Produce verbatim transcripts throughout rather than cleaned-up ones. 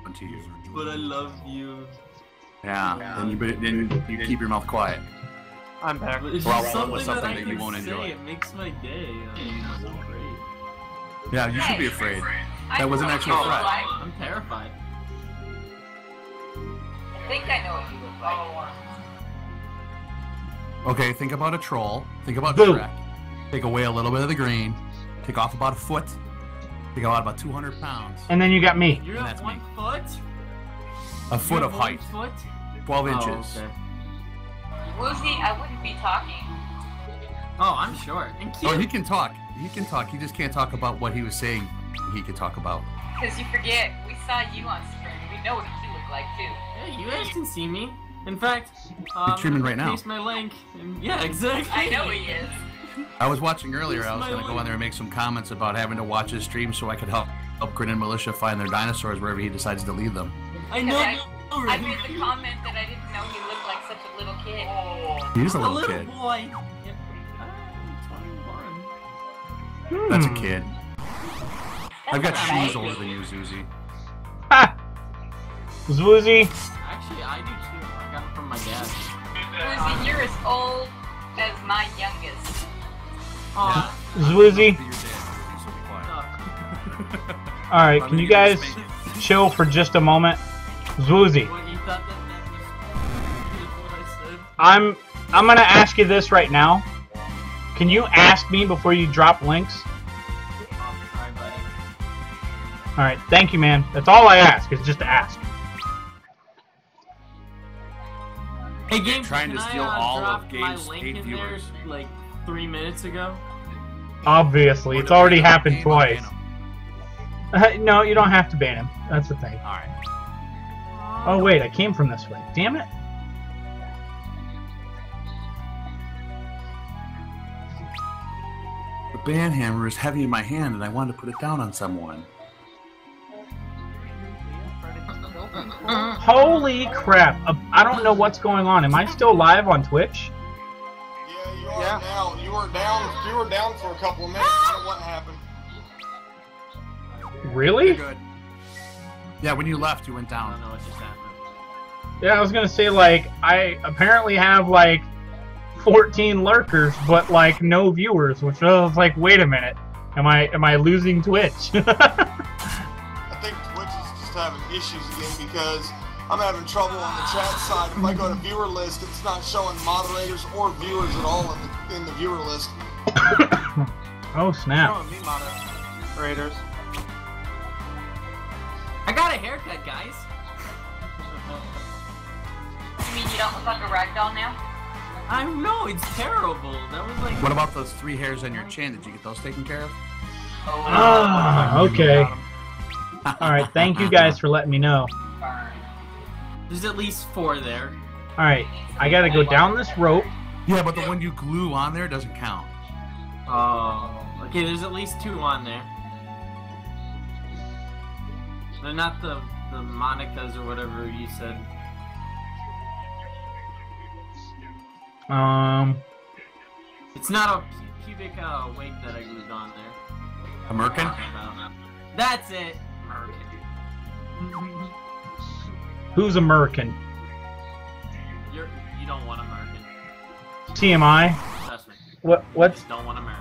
to you. But I love you. Yeah, yeah. Then, you, then you keep your mouth quiet. I'm back. It's Or just I'll something, with something that, I that you can won't say. enjoy. It makes my day. I'm so great. Yeah, you should be afraid. That was an actual I know threat. what you look like. I'm terrified. I think I know what you look like. Okay, think about a troll. Think about Boom. Shrek. Take away a little bit of the green. Take off about a foot. Take out about two hundred pounds. And then you got me. You're And at that's one me. foot? A foot You're of one height. Foot? twelve Oh, inches. okay. Woozy, I wouldn't be talking. Oh, I'm short. And cute. Oh, he can talk. He can talk. He just can't talk about what he was saying he could talk about. Because you forget, we saw you on stream. We know what you look like, too. Yeah, you guys can see me. In fact, um, He's streaming right now. paste my link. And, yeah, exactly. I know he is. I was watching earlier. I was My going to go link. on there and make some comments about having to watch his stream so I could help help Grin Militia find their dinosaurs wherever he decides to leave them. I know. I, no, I right? made the comment that I didn't know he looked like such a little kid. He's a A little, little kid. boy. Yeah, I'm twenty-one. That's a Hmm. kid. I've got shoes older than you, Zuzi. Ha! Zwoozy. Actually, I do too. I got it from my dad. Woozy, you're as old as my youngest. Aw. Zwoozy. Be your dad, Zuzi, so be quiet. Oh. Alright, I'm can gonna you get guys this made. chill for just a moment? Zwoozy. What, you thought that that was what I said? I'm I'm gonna ask you this right now. Can you ask me before you drop links? Oh, sorry, buddy. Alright, thank you, man. That's all I ask, is just to ask. Hey, Game, Trying can to I, steal uh, all drop of my Gabe's link eight in viewers. there, like three minutes ago? Obviously, Or it's to already ban him, happened ban him, twice. ban him. No, you don't have to ban him. That's the thing. Alright. Oh wait, I came from this way. Damn it. The band hammer is heavy in my hand and I wanted to put it down on someone. Holy crap. Uh, I don't know what's going on. Am I still live on Twitch? Yeah, you are Yeah. now. You were down. You were down for a couple of minutes. I don't know what happened. Really? You're good. Yeah, when you left, you went I down. don't know what just happened. Yeah, I was gonna say, like, I apparently have, like, fourteen lurkers, but, like, no viewers, which I was like, wait a minute. Am I am I losing Twitch? I think Twitch is just having issues again because I'm having trouble on the chat side. If I go to viewer list, it's not showing moderators or viewers at all in the, in the viewer list. Oh, snap. Showing me moderators. I got a haircut, guys. You mean you don't look like a ragdoll now? I know, it's terrible. That was like. What about those three hairs on your chin? Did you get those taken care of? Ah, okay. Alright, thank you guys for letting me know. There's at least four there. Alright, I gotta go down this rope. Yeah, but the one you glue on there doesn't count. Oh. Okay, there's at least two on there. They're not the the Monicas or whatever you said. Um, It's not a pu- pubic uh, wig that I glued on there. A merkin? About- That's it. Merkin. who's American? You're you don't want American. T M I? Trust me. What? You What's? just don't want American.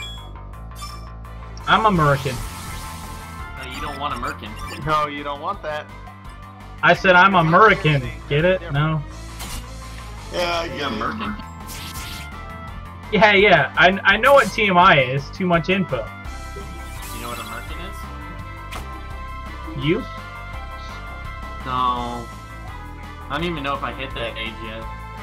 I'm American. No, you don't want American. No, you don't want that. I said I'm American. Get it? No. Yeah, I Yeah, get it. American. Yeah, yeah. I I know what T M I is. Too much info. You know what American is? You? No. I don't even know if I hit that age yet.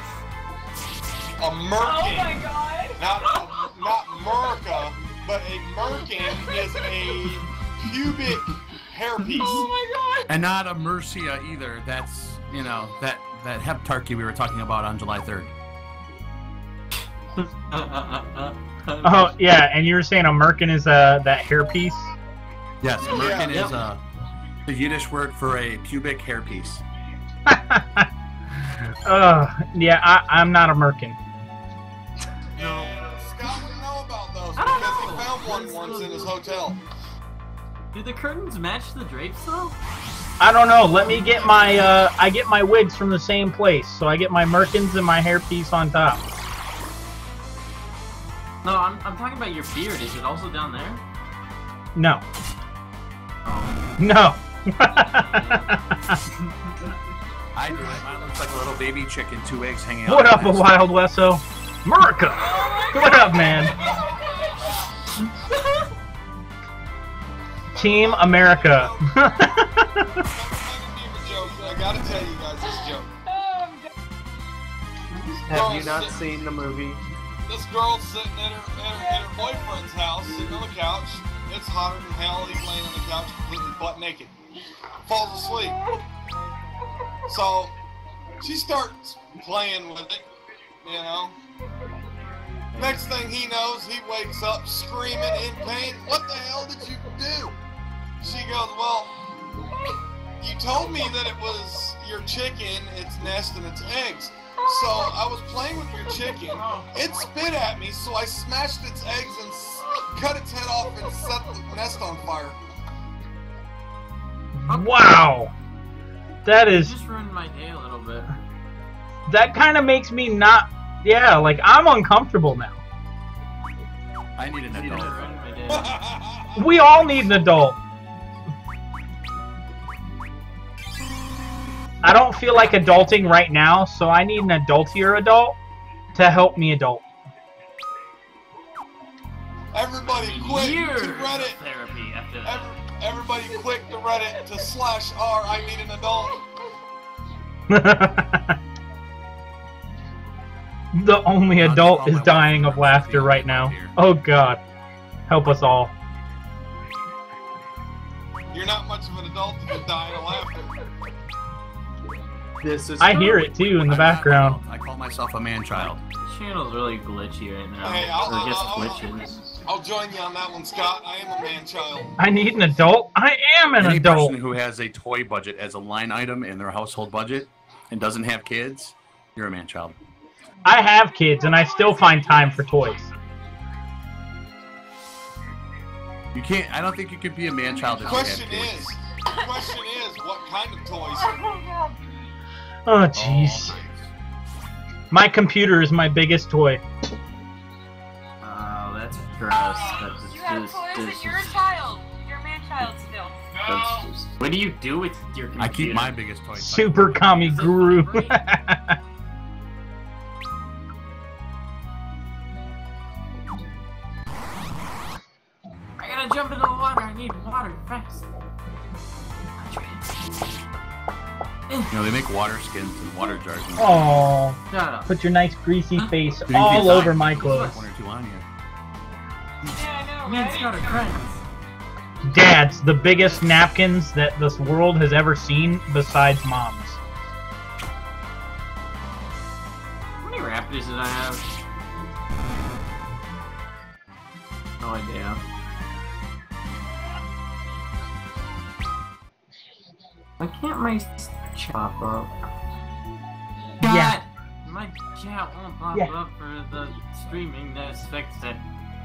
A merkin, god! not a, not Merca, but a merkin is a pubic hairpiece. Oh And not a Mercia either. That's, you know, that, that heptarchy we were talking about on July third. Oh yeah, and you were saying American is uh that hairpiece? Yes, a merkin Yeah. is a, the Yiddish word for a pubic hairpiece. uh, yeah, I, I'm not American. And Scott would know about those I don't because he know. found one once in his hotel. Do the curtains match the drapes though? I don't know. Let me get my, uh, I get my wigs from the same place. So I get my merkins and my hairpiece on top. No, I'm, I'm talking about your beard. Is it also down there? No. Oh. No. I do it. Mine looks like a little baby chicken, two eggs hanging out. What up, a of Wild Wesso? America! What up, man? Team America. I gotta tell you guys this joke. Have you not seen the movie? This girl's sitting at her, at her, at her boyfriend's house, sitting on the couch. It's hotter than hell. He's laying on the couch completely butt naked. Falls asleep. So she starts playing with it, you know. Next thing he knows, he wakes up screaming in pain. What the hell did you do? She goes, well, you told me that it was your chicken, its nest, and its eggs. So I was playing with your chicken. It spit at me, so I smashed its eggs and s cut its head off and set the nest on fire. Wow. That You is, just ruined my day a little bit. that kind of makes me not, yeah, like I'm uncomfortable now. I need an You adult. just ruined my day. We all need an adult. I don't feel like adulting right now, so I need an adultier adult to help me adult. Everybody quick Years to of Reddit. therapy after that. Every, everybody quick to Reddit to slash r I need an adult. The only I'll just adult call is my wife dying and of I'm laughter feeling right now. here. Oh God. Help us all. You're not much of an adult if you're dying of laughter. This is I hear it too in the I'm not background. an adult. I call myself a man-child. This channel's really glitchy right now. Hey, I'll, or I'll, just I'll, glitches. I'll join you on that one, Scott. I am a man-child. I need an adult? I am an Any adult. person who has a toy budget as a line item in their household budget and doesn't have kids, you're a man-child. I have kids and I still find time for toys. You can't. I don't think you could be a man-child if you Question have kids. is, question is, what kind of toys? Oh jeez. Oh, My computer is my biggest toy. Oh, that's gross. That's You have just, toys just, and you're a child. You're a man-child still. that's just, what do you do with your computer? I keep my biggest toy. Super Kami Guru. I gotta jump into the water. I need water fast. You know, they make water skins and water jars. And Oh, Shut up. put your nice greasy face Dude, all you over can my find clothes. One or two on you. Yeah, I know, Me and right? Scott are friends. Dads, the biggest napkins that this world has ever seen besides moms. How many raptors did I have? No idea. Why can't my s- chop up? Yeah. God! My chat won't pop Yeah. up for the streaming. That's fixed it.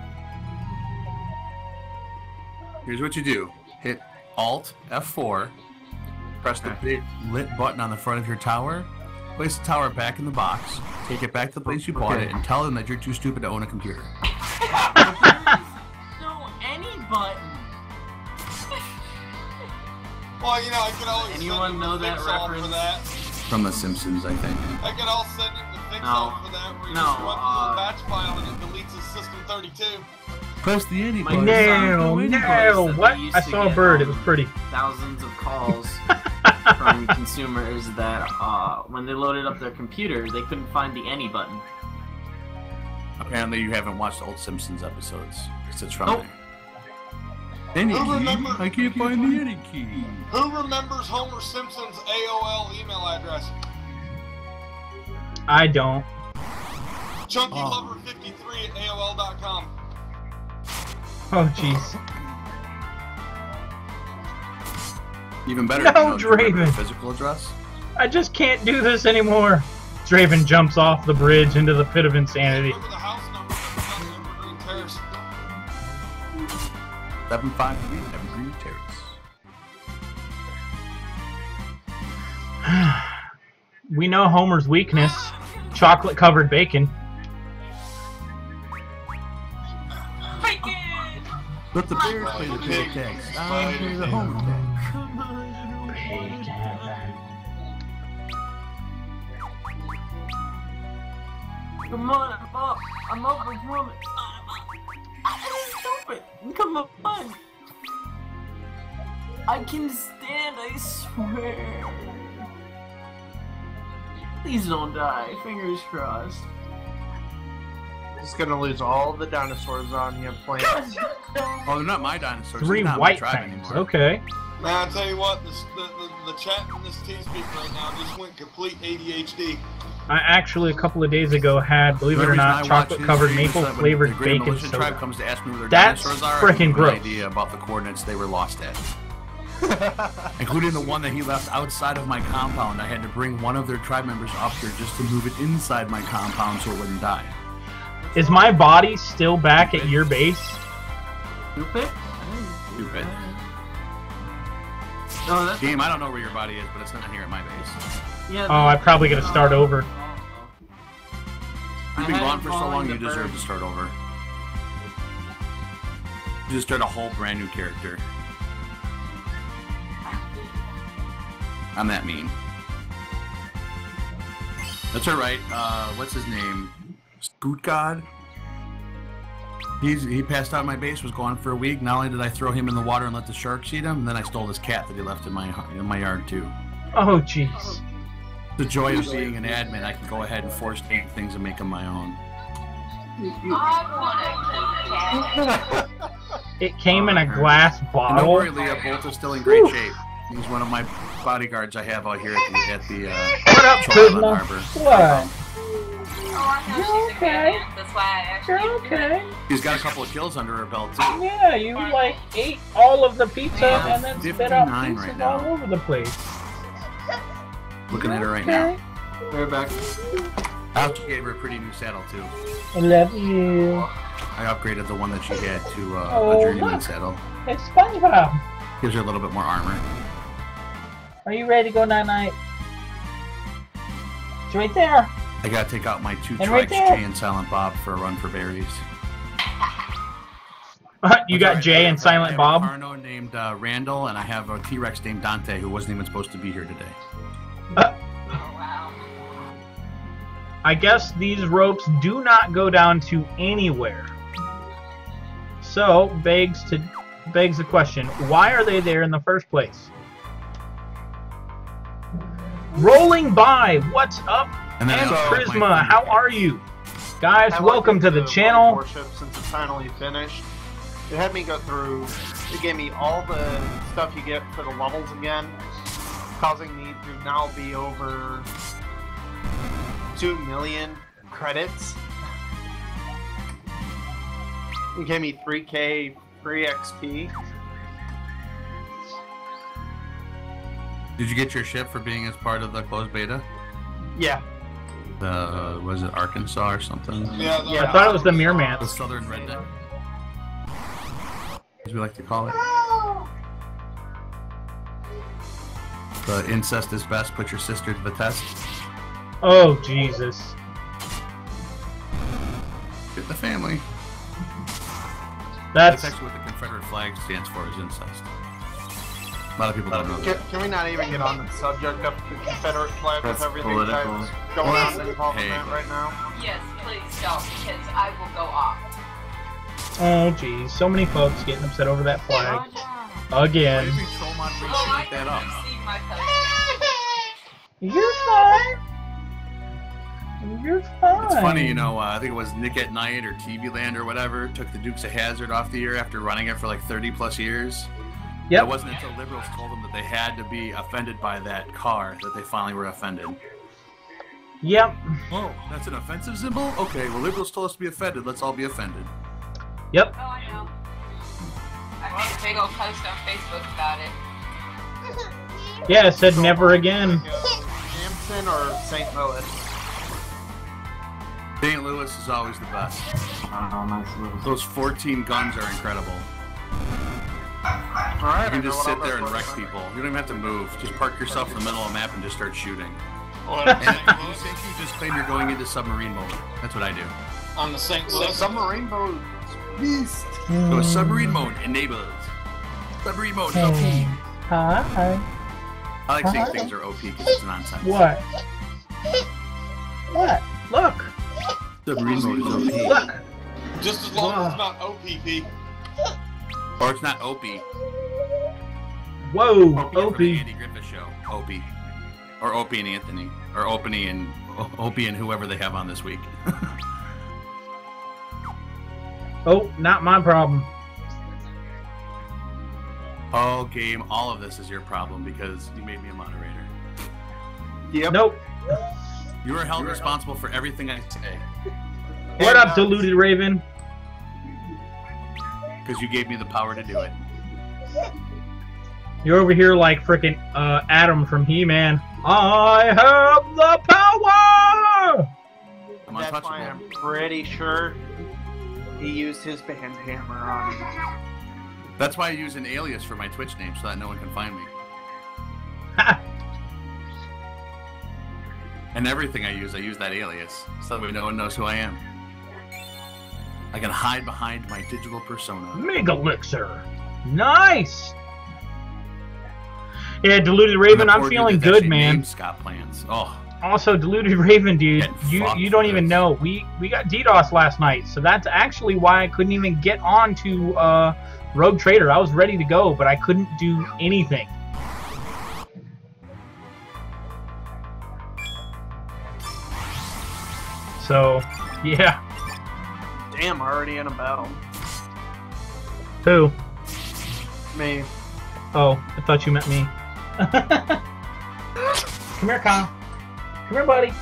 Here's what you do: hit Alt F four, press the big lit button on the front of your tower, place the tower back in the box, take it back to the place you bought Okay. it, and tell them that you're too stupid to own a computer. No, any button. Well, you know, I could always Anyone send know it the that fix all for reference? that. From The Simpsons, I think. I could all send it the fix No. all for that, where you No, just run through uh, the batch file and it deletes the system thirty-two. Press the any My button. No, Son, no, that what? we used I to saw a get, bird, it um, was pretty. Thousands of calls from consumers that uh, when they loaded up their computer, they couldn't find the any button. Apparently, you haven't watched old Simpsons episodes because it's from Nope. there. Any Who key? remember- I can't find the any key. Who remembers Homer Simpson's A O L email address? I don't. chunky Oh. lover fifty-three at A O L dot com. Oh jeez. Even better. No, you know, do you remember Draven. the physical address. I just can't do this anymore. Draven jumps off the bridge into the pit of insanity. Remember the house number that was on Evergreen Terrace? Seven five three Evergreen Terrace. We know Homer's weakness: chocolate-covered bacon. Bacon! Let the bears play the pig tags. I play the home tag. Come on, I'm up. I'm up with woman. I'm stupid. Come on. I can stand, I swear. Please don't die. Fingers crossed. Just gonna lose all the dinosaurs on you playing. Oh, they're not my dinosaurs. Three they're not white my tribe things. anymore. Okay. Man, I tell you what, this, the, the, the chat in this TeamSpeak right now just went complete A D H D. I actually a couple of days ago had, believe it or not, chocolate-covered maple-flavored bacon Militia soda. tribe comes to ask me where their That's dinosaurs are. frickin' I have no gross. idea about the coordinates they were lost at. Including the one that he left outside of my compound. I had to bring one of their tribe members up here just to move it inside my compound so it wouldn't die. Is my body still back at your base? Stupid? Stupid. No, that's Game, I don't know where your body is, but it's not here at my base. yeah. Oh, I'm probably gonna start over. You've been gone for so long, you deserve to start over. You just start a whole brand new character. I'm that mean. That's alright. Uh, what's his name? Scoot God? He's, he passed out in my base, was gone for a week. Not only did I throw him in the water and let the sharks eat him, then I stole his cat that he left in my, in my yard too. Oh, jeez. The joy of being an admin, I can go ahead and force things and make them my own. I want a kitty cat. It came in a glass And don't bottle. worry, Leah, Bolt is still in great shape. He's one of my bodyguards I have out here at the, at the uh, What up, Troll Island Kuzma? Harbor. What? Oh, I know she's a Okay. good That's why I actually. You're okay. She's got a couple of kills under her belt, too. Yeah, you like ate all of the pizza and then spit out fifty-nine pieces right now. all over the place. Looking at her right now. We're back. I also gave her a pretty new saddle, too. I love you. I upgraded the one that she had to uh, Oh, a journeyman look. saddle. It's SpongeBob. Gives her a little bit more armor. Are you ready to go night night? It's right there. I gotta take out my two And right trikes, there. Jay and Silent Bob, for a run for berries. You That's got right. Jay I and have a- Silent I have Bob. a Carno named uh, Randall, and I have a T-Rex named Dante, who wasn't even supposed to be here today. Uh, Oh, wow. I guess these ropes do not go down to anywhere. So begs to begs the question: why are they there in the first place? Rolling by, what's up? And then I And also have my Prisma, how Thundercats. are you? Guys, I welcome went to the into channel. Worship since it's finally finished. It had me go through. It gave me all the stuff you get for the levels again, causing me to now be over two million credits. It gave me three K free X P. Did you get your ship for being as part of the closed beta? Yeah. The was it Arkansas or something? Yeah, the, Yeah. I thought it was the The Meermans. Southern Redneck, as we like to call it. The incest is best. Put your sister to the test. Oh Jesus! Get the family. That's That's actually what the Confederate flag stands for, is incest. A lot of people don't know Can, that. can we not even get on the subject of the Confederate flag with That's everything political. that's going Well, on that's- involved in hey. that right now? Yes, please don't, because I will go off. oh geez, so many folks getting upset over that flag Why again. did we troll mod reach Oh, I make that up? received my post. You're fine. You're fine. It's funny, you know, uh, I think it was Nick at Night or T V Land or whatever took the Dukes of Hazzard off the air after running it for like thirty plus years. Yep. It wasn't until liberals told them that they had to be offended by that car that they finally were offended. Yep. Oh, that's an offensive symbol? Okay, well, liberals told us to be offended. Let's all be offended. Yep. Oh, I know. I made a big old post on Facebook about it. Yeah, it said never again. Hampton or Saint Louis? Saint Louis is always the best. Oh, nice little. Those fourteen guns are incredible. Alright, You can I know just what sit all there this and wreck looks like. people. You don't even have to move. Just park yourself in the middle of the map and just start shooting. What, And Saint you Louis? think you just claim you're going into submarine mode. That's what I do. On the Saint Well, Louis? submarine mode. Beast. Go submarine mode enabled. Submarine mode O P. Hi. I like saying things are O P because it's nonsense. What? What? Look. Submarine mode is O P. Look. Just as long as Wow. it's not O P P. Or it's not O P. Whoa. O P for the Opie. Andy Griffith Show. O P. Or Opie and Anthony. Or Opie and O- Opie and whoever they have on this week. Oh, not my problem. Oh, game, all of this is your problem because you made me a moderator. Yep. Nope. You are held responsible for everything I say What up, Deluded Raven? because you gave me the power to do it. You're over here like frickin' uh, Adam from He-Man. I have the power! I'm That's untouchable. why I'm pretty sure he used his band hammer on me. That's why I use an alias for my Twitch name so that no one can find me. Ha! And everything I use, I use that alias so that way no one knows who I am. I can hide behind my digital persona. Megalixir. Nice! Yeah, Deluded Raven, And the I'm poor dude feeling that's good, actually man. named Scott Plans. Oh, Also, Deluded Raven, dude, Getting you fucked you don't for even this. know. We we got DDoS last night, so that's actually why I couldn't even get on to uh, Rogue Trader. I was ready to go, but I couldn't do anything. So, yeah. Damn, already in a battle. Who? Me. Oh, I thought you meant me. Come here, Kyle. Come here, buddy.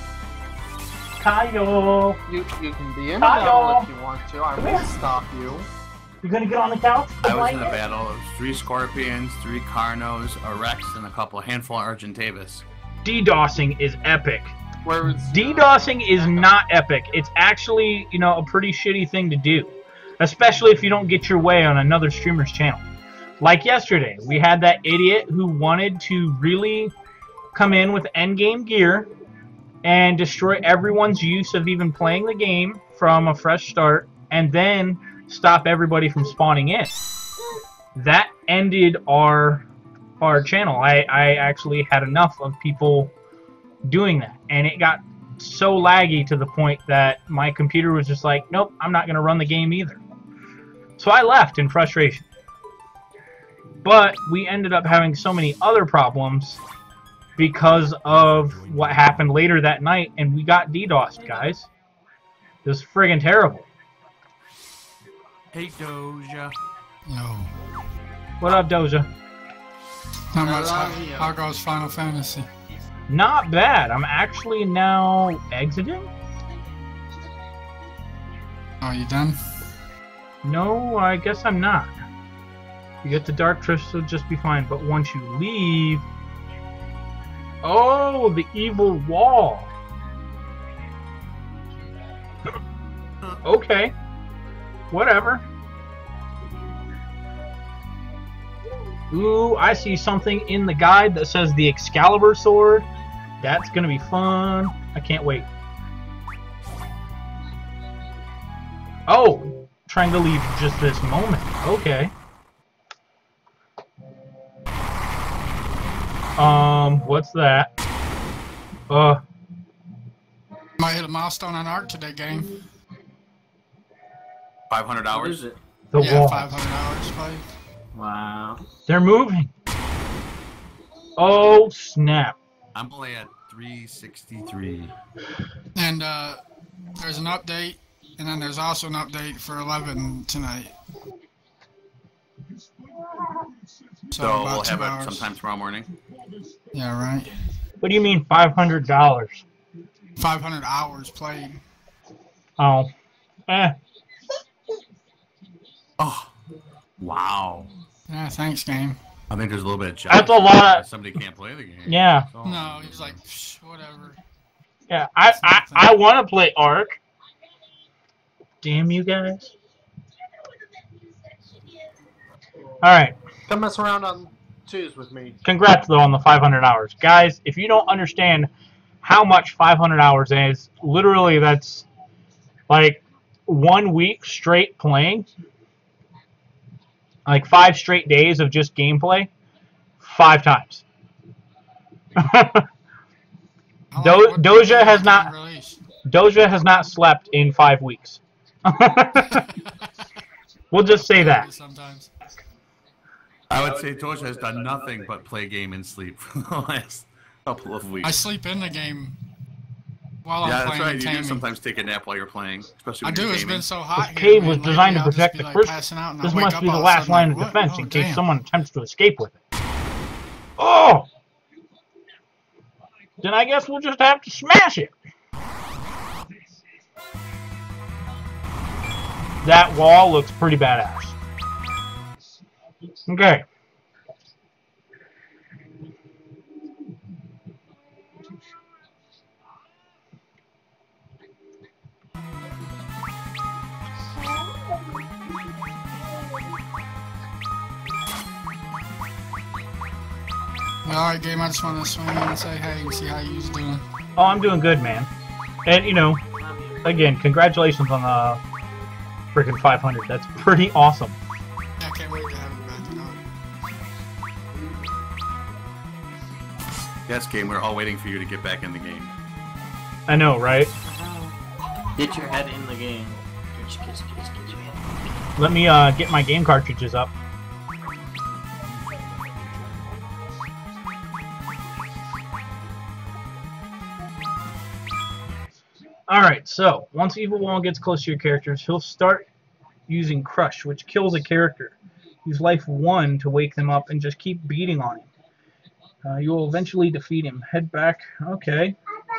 Kyle. You you can be in a Kyle. battle if you want to. I Come won't here. stop you. You gonna get on the couch? I was in a battle of three Scorpions, three Carnos, a Rex, and a couple, a handful of Argentavis. DDoSing is epic. Where was DDoSing is not epic. It's actually, you know, a pretty shitty thing to do. Especially if you don't get your way on another streamer's channel. Like yesterday, we had that idiot who wanted to really come in with endgame gear and destroy everyone's use of even playing the game from a fresh start and then stop everybody from spawning in. That ended our our channel. I, I actually had enough of people doing that, and it got so laggy to the point that my computer was just like, nope, I'm not going to run the game either. So I left in frustration. But we ended up having so many other problems because of what happened later that night, and we got DDoSed, guys. It was friggin' terrible. Hey, Doja. No. What up, Doja? Not much. Hello, How, yeah. how goes Final Fantasy? Not bad. I'm actually now exiting? Are you done? No, I guess I'm not. You get the Dark Crystal, just be fine. But once you leave... Oh, the evil wall. Okay. Whatever. Ooh, I see something in the guide that says the Excalibur sword. That's gonna be fun. I can't wait. Oh, trying to leave just this moment. Okay. Um, what's that? Uh, Might hit a milestone on Arc today, game. five hundred What hours. is it? the yeah, wall. five hundred hours played. Wow. They're moving. Oh, snap. I'm only at three sixty-three. And uh, there's an update, and then there's also an update for eleven tonight. So, So about we'll two have hours. it sometime tomorrow morning. Yeah, right. What do you mean five hundred dollars? five hundred hours played. Oh. Eh. Oh, wow. Yeah, thanks, game. I think there's a little bit of jealousy. That's a lot. Somebody can't play the game. Yeah. So- No, he's like, Psh, whatever. Yeah, I, I, I want to play Ark. Damn you guys. Alright. Come mess around on twos with me. Congrats, though, on the five hundred hours. Guys, if you don't understand how much five hundred hours is, literally that's like one week straight playing. Like five straight days of just gameplay. Five times. Do Doja has not Doja has not slept in five weeks. We'll just say that. Sometimes. I would say Doja has done nothing but play game and sleep for the last couple of weeks. I sleep in the game while yeah, I'm that's playing. right. You do Tammy. sometimes take a nap while you're playing, especially I when do. you're It's gaming. been so hot The here. cave man. was Lately, designed to I'll just protect be, the like, crystal. passing out and This I'll wake must up be the all of a last sudden, line like, of what? defense Oh, in case damn. someone attempts to escape with it. Oh! Then I guess we'll just have to smash it. That wall looks pretty badass. Okay. Alright, game, I just want to swing in and say hey and see how you doing. Oh, I'm doing good, man. And, you know, again, congratulations on the freaking five hundred. That's pretty awesome. I can't wait to have you back tonight. Yes, game. We're all waiting for you to get back in the game. I know, right? Get your head in the game. Get your, get your, get your, get your head. Let me uh, get my game cartridges up. Alright, so, once Evil Wall gets close to your characters, he'll start using Crush, which kills a character. Use life one to wake them up and just keep beating on him. Uh, you will eventually defeat him. Head back. Okay.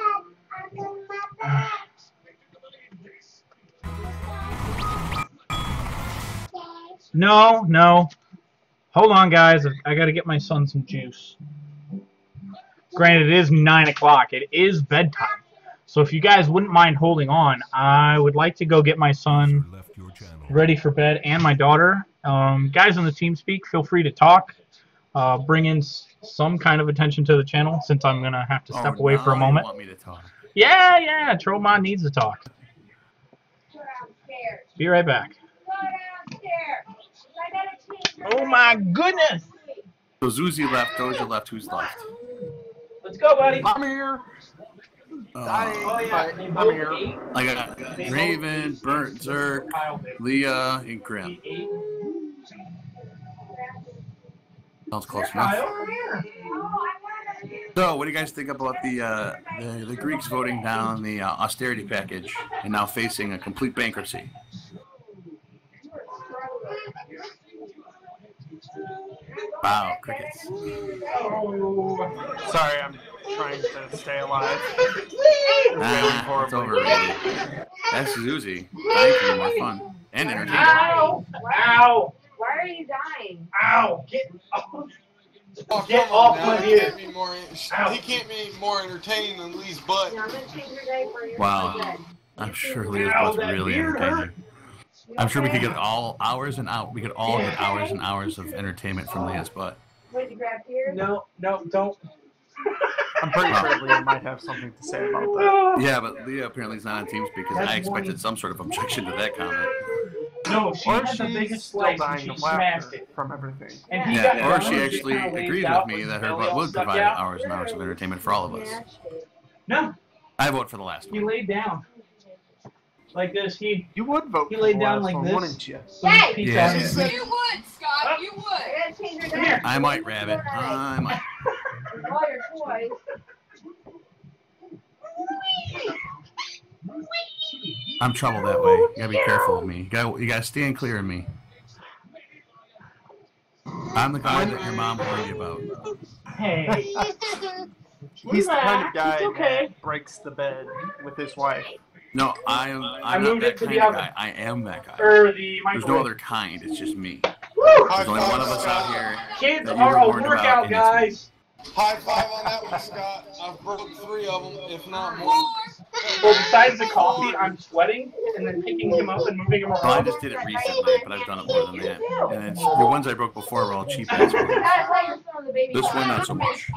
No, no. Hold on, guys. I gotta get my son some juice. Granted, it is nine o'clock. It is bedtime. So if you guys wouldn't mind holding on, I would like to go get my son ready for bed and my daughter. Um, guys on the TeamSpeak, feel free to talk. Uh, bring in s some kind of attention to the channel since I'm going to have to step oh, away for a now moment. You want me to talk. Yeah, yeah, Trollmon needs to talk. Be right back. Oh my goodness! So Zuzi left, Doja left, who's left? Let's go, buddy. I'm here. Uh, Dying, but I'm here. I got Raven, Burnt, Zerk, Leah, and Grim. Sounds close enough. So, what do you guys think about the uh, the, the Greeks voting down the uh, austerity package and now facing a complete bankruptcy? Wow, crickets. Sorry, I'm trying to stay alive. Ah, it's overrated. That's Zuzi. Dying can be more fun and entertaining. Ow! Ow! Why are you dying? Ow! Get off! Oh, Get come on off now. my He ear. can't be more. He can't be more entertaining than Lee's butt. I'm gonna change your diaper. You're Wow. good. I'm sure Leah's Ow, butt's that really beard hurt. entertaining. I'm sure we could get all hours and out. We could all get hours and hours of entertainment from Leah's butt. Would you grab here? No, no, don't. I'm pretty sure Leah might have something to say about that. Yeah, but Leah apparently is not on TeamSpeak because I expected some sort of objection to that comment. No, she Or had the she's biggest still slice and dying she of smashed laughter it. from everything. And he got Yeah, or done, she just actually kinda waved agreed out with me with that his her belly butt all would stuck provide out. hours and hours of entertainment for all of us. No, I vote for the last he one. laid down. Like this, he You would vote He for laid the down last like one, this. wouldn't you? Hey! Peace Yeah. out. You would, Scott. You would. I gotta change your Come here. diaper. I might, Rabbit. I might. With all your toys. I'm trouble that way. You gotta be careful of me. You gotta, you gotta stand clear of me. I'm the guy that your mom warned you about. Hey. He's the kind of Relax, guy it's okay. that breaks the bed with his wife. No, I am. I I'm not moved that it to kind the of oven. guy. I am that guy. Or the There's no microwave. other kind. It's just me. Woo! High There's only five, one of us out Scott. here. Kids that you are were a warned about, workout, and it's me. guys. High five on that one, Scott. I've broke three of them, if not more. Well, besides the coffee, I'm sweating and then picking him up and moving him Well, I around. just did it recently, but I've done it more than that. And it's, the ones I broke before were all cheap ass ones. This one, not so much.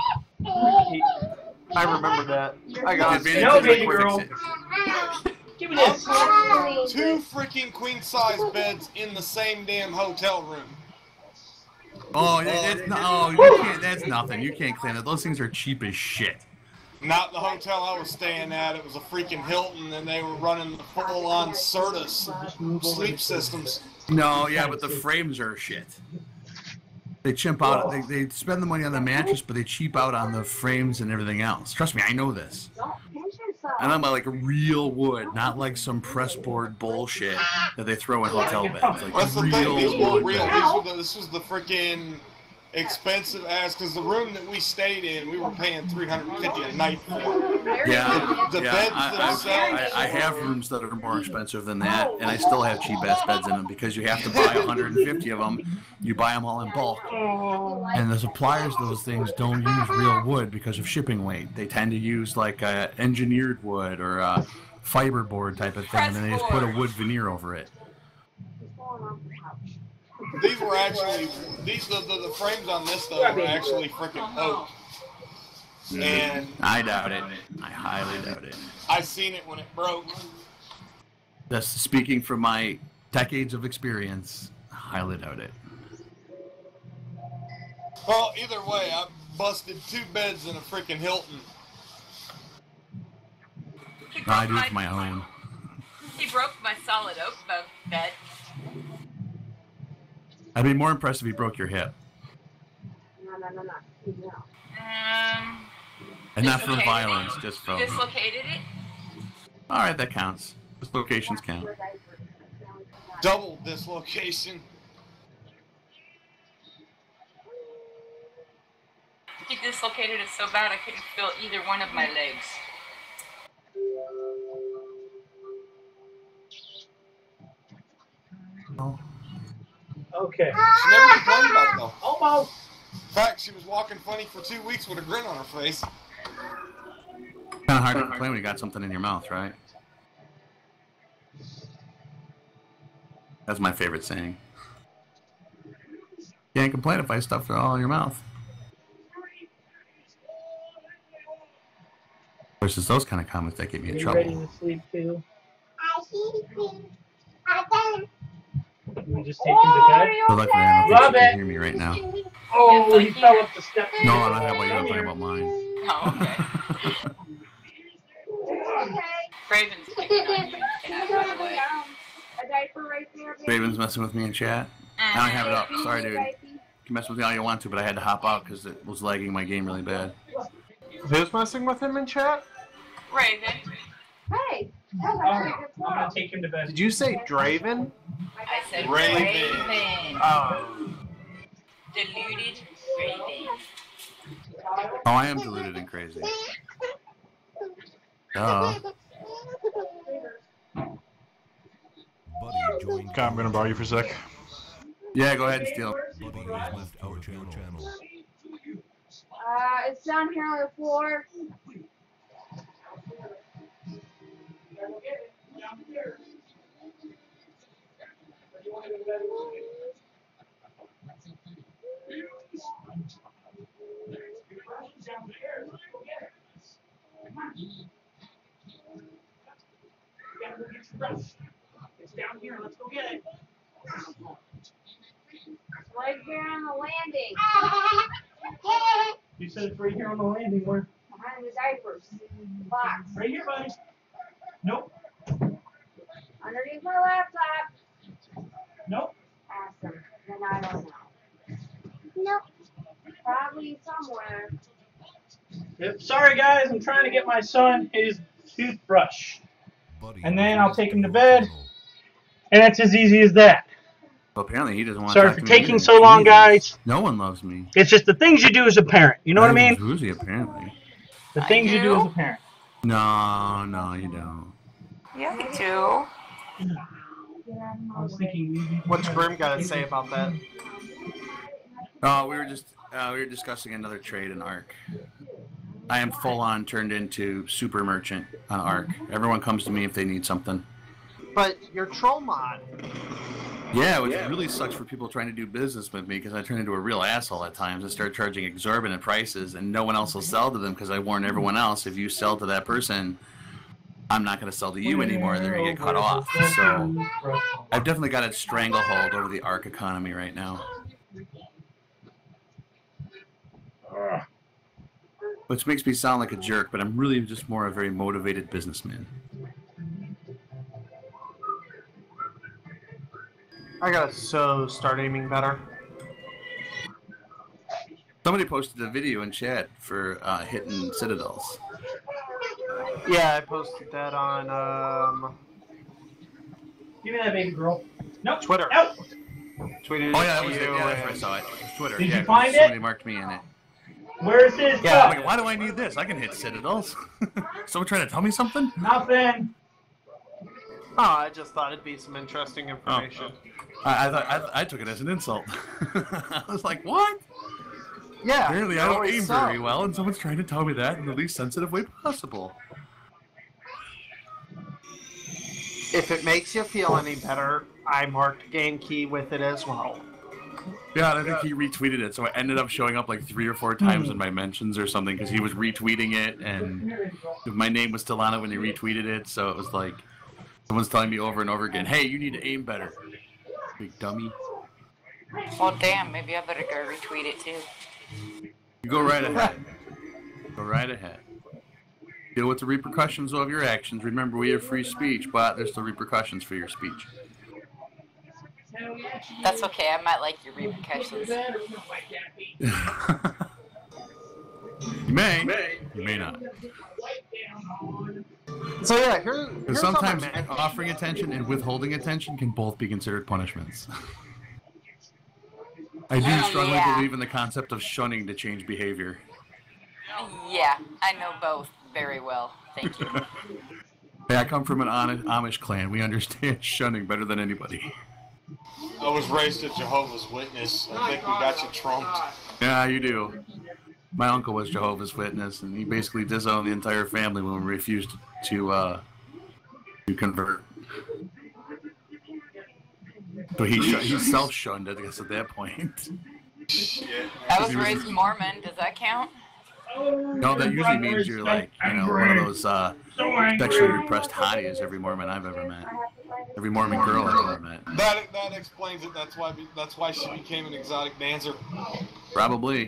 I remember that. I got Advantage No, is baby quick girl. fix Give me this. Two freaking queen size beds in the same damn hotel room. it. Oh, yeah, that's, no, oh you can't, that's nothing. You can't claim it. Those things are cheap as shit. Not the hotel I was staying at. It was a freaking Hilton, and they were running the full-on Certus sleep systems. No, yeah, but the frames are shit. They chimp out. They, they spend the money on the mattress, but they cheap out on the frames and everything else. Trust me, I know this. And I'm like real wood, not like some pressboard bullshit that they throw in hotel beds. Like That's the thing. real These were wood. real. beds. These were the, this was the freaking expensive ass. Because the room that we stayed in, we were paying three hundred fifty a night for. Yeah, The yeah. beds I, themselves. I, I have rooms that are more expensive than that, and I still have cheap ass beds in them because you have to buy one hundred fifty of them. You buy them all in bulk, and the suppliers of those things don't use real wood because of shipping weight. They tend to use like a engineered wood or a fiberboard type of thing, and then they just put a wood veneer over it. These were actually these the, the, the frames on this though were actually freaking oak. And I doubt it. I highly doubt it. I seen it when it broke. That's speaking from my decades of experience. I highly doubt it. Well, either way, I busted two beds in a freaking Hilton. He broke I do it for my own. He broke my solid oak bunk bed. I'd be more impressed if he broke your hip. Um, And not for dislocated violence, it. just for... Dislocated it. Alright, that counts. Dislocations count. Double dislocation. He dislocated it so bad I couldn't feel either one of my legs. Oh. Okay. She never complained about it though. Almost. In fact, she was walking funny for two weeks with a grin on her face. Kind of hard to complain when you got something in your mouth, right? That's my favorite saying. You can't complain if I stuffed it all in your mouth. Versus those kind of comments that get me in Are you trouble. ready to sleep too? We just take him to bed. Good luck, man. I don't Love think you it. can hear me right now. Oh, he fell up the steps. No, I'm not talking about you. I'm talking about mine. Oh, okay. Raven's picking on you, Cat, by the way. Raven's messing with me in chat. I don't have it up. Sorry, dude. You can mess with me all you want to, but I had to hop out because it was lagging my game really bad. Who's messing with him in chat? Raven. Hey, Oh, I'm gonna take him to bed. Did you say Draven? I said Raven. Raven. Oh. Deluded Raven. Oh, I am deluded and crazy. Duh. Buddy joined. Okay, I'm gonna borrow you for a sec. Yeah, go ahead and steal. Buddy has left our channel. Uh, it's down here on the floor. It's down here. Let's go get it. Right here on the landing. You said it's right here on the landing. Where? Behind the diapers. Box. Right here, buddy. Nope. Underneath my laptop. Nope. Ask them. Then I don't know. Nope. Probably somewhere. Yep. Sorry, guys. I'm trying to get my son his toothbrush. And then I'll take him to bed. And it's as easy as that. Well, apparently he doesn't want Sorry to talk for to me taking either. so long, Jesus. guys. No one loves me. It's just the things you do as a parent. You know what I mean? Woozy, apparently. The I things you do do. as a parent. No, no, you don't. Yeah, me too. I was thinking maybe. What's Grim got to say about that? Oh, we were just uh, we were discussing another trade in Ark. I am full on turned into super merchant on Ark. Everyone comes to me if they need something. But your troll mod. Yeah, which really sucks for people trying to do business with me because I turn into a real asshole at times and start charging exorbitant prices, and no one else will sell to them because I warn everyone else, if you sell to that person, I'm not going to sell to you anymore, and they're going to get cut off. So I've definitely got a stranglehold over the Ark economy right now. Which makes me sound like a jerk, but I'm really just more a very motivated businessman. I gotta so start aiming better. Somebody posted a video in chat for uh, hitting citadels. Yeah, I posted that on um, Give me that baby girl. Nope. Twitter. Nope. Tweeted Oh yeah, that it was to it. you Yeah, that's and- where I saw it. It was Twitter. Did yeah, you find somebody it? marked me in it. Where's his Yeah, stuff? Like, why do I need this? I can hit citadels. Someone trying to tell me something? Nothing. Oh, I just thought it'd be some interesting information. I, I thought I, I took it as an insult. I was like, what? Yeah. Apparently, I don't always aim so. very well, and someone's trying to tell me that in the least sensitive way possible. If it makes you feel any better, I marked game key with it as well. Yeah, and I think he retweeted it, so it ended up showing up like three or four times in my mentions or something because he was retweeting it, and my name was still on it when he retweeted it, so it was like someone's telling me over and over again, hey, you need to aim better. Big dummy. Well, damn, maybe I better go retweet it too. You go right ahead. Go right ahead. Deal with the repercussions of your actions. Remember, we have free speech, but there's still repercussions for your speech. That's okay, I might like your repercussions. You may, you may not. So yeah, here, Because here's sometimes something, man. offering attention and withholding attention can both be considered punishments. I do Oh, strongly yeah. believe in the concept of shunning to change behavior. Yeah, I know both very well. Thank you. Hey, I come from an Am- Amish clan. We understand shunning better than anybody. I was raised a Jehovah's Witness. I think we got you trumped. Yeah, you do. My uncle was Jehovah's Witness, and he basically disowned the entire family when we refused to uh, to convert. So he sh- he self-shunned, I guess, at that point. I was raised Mormon, does that count? No, that usually means you're like, you know, one of those uh, sexually repressed hotties every Mormon I've ever met. Every Mormon girl I've ever met. That that explains it. That's why that's why she became an exotic dancer. Probably.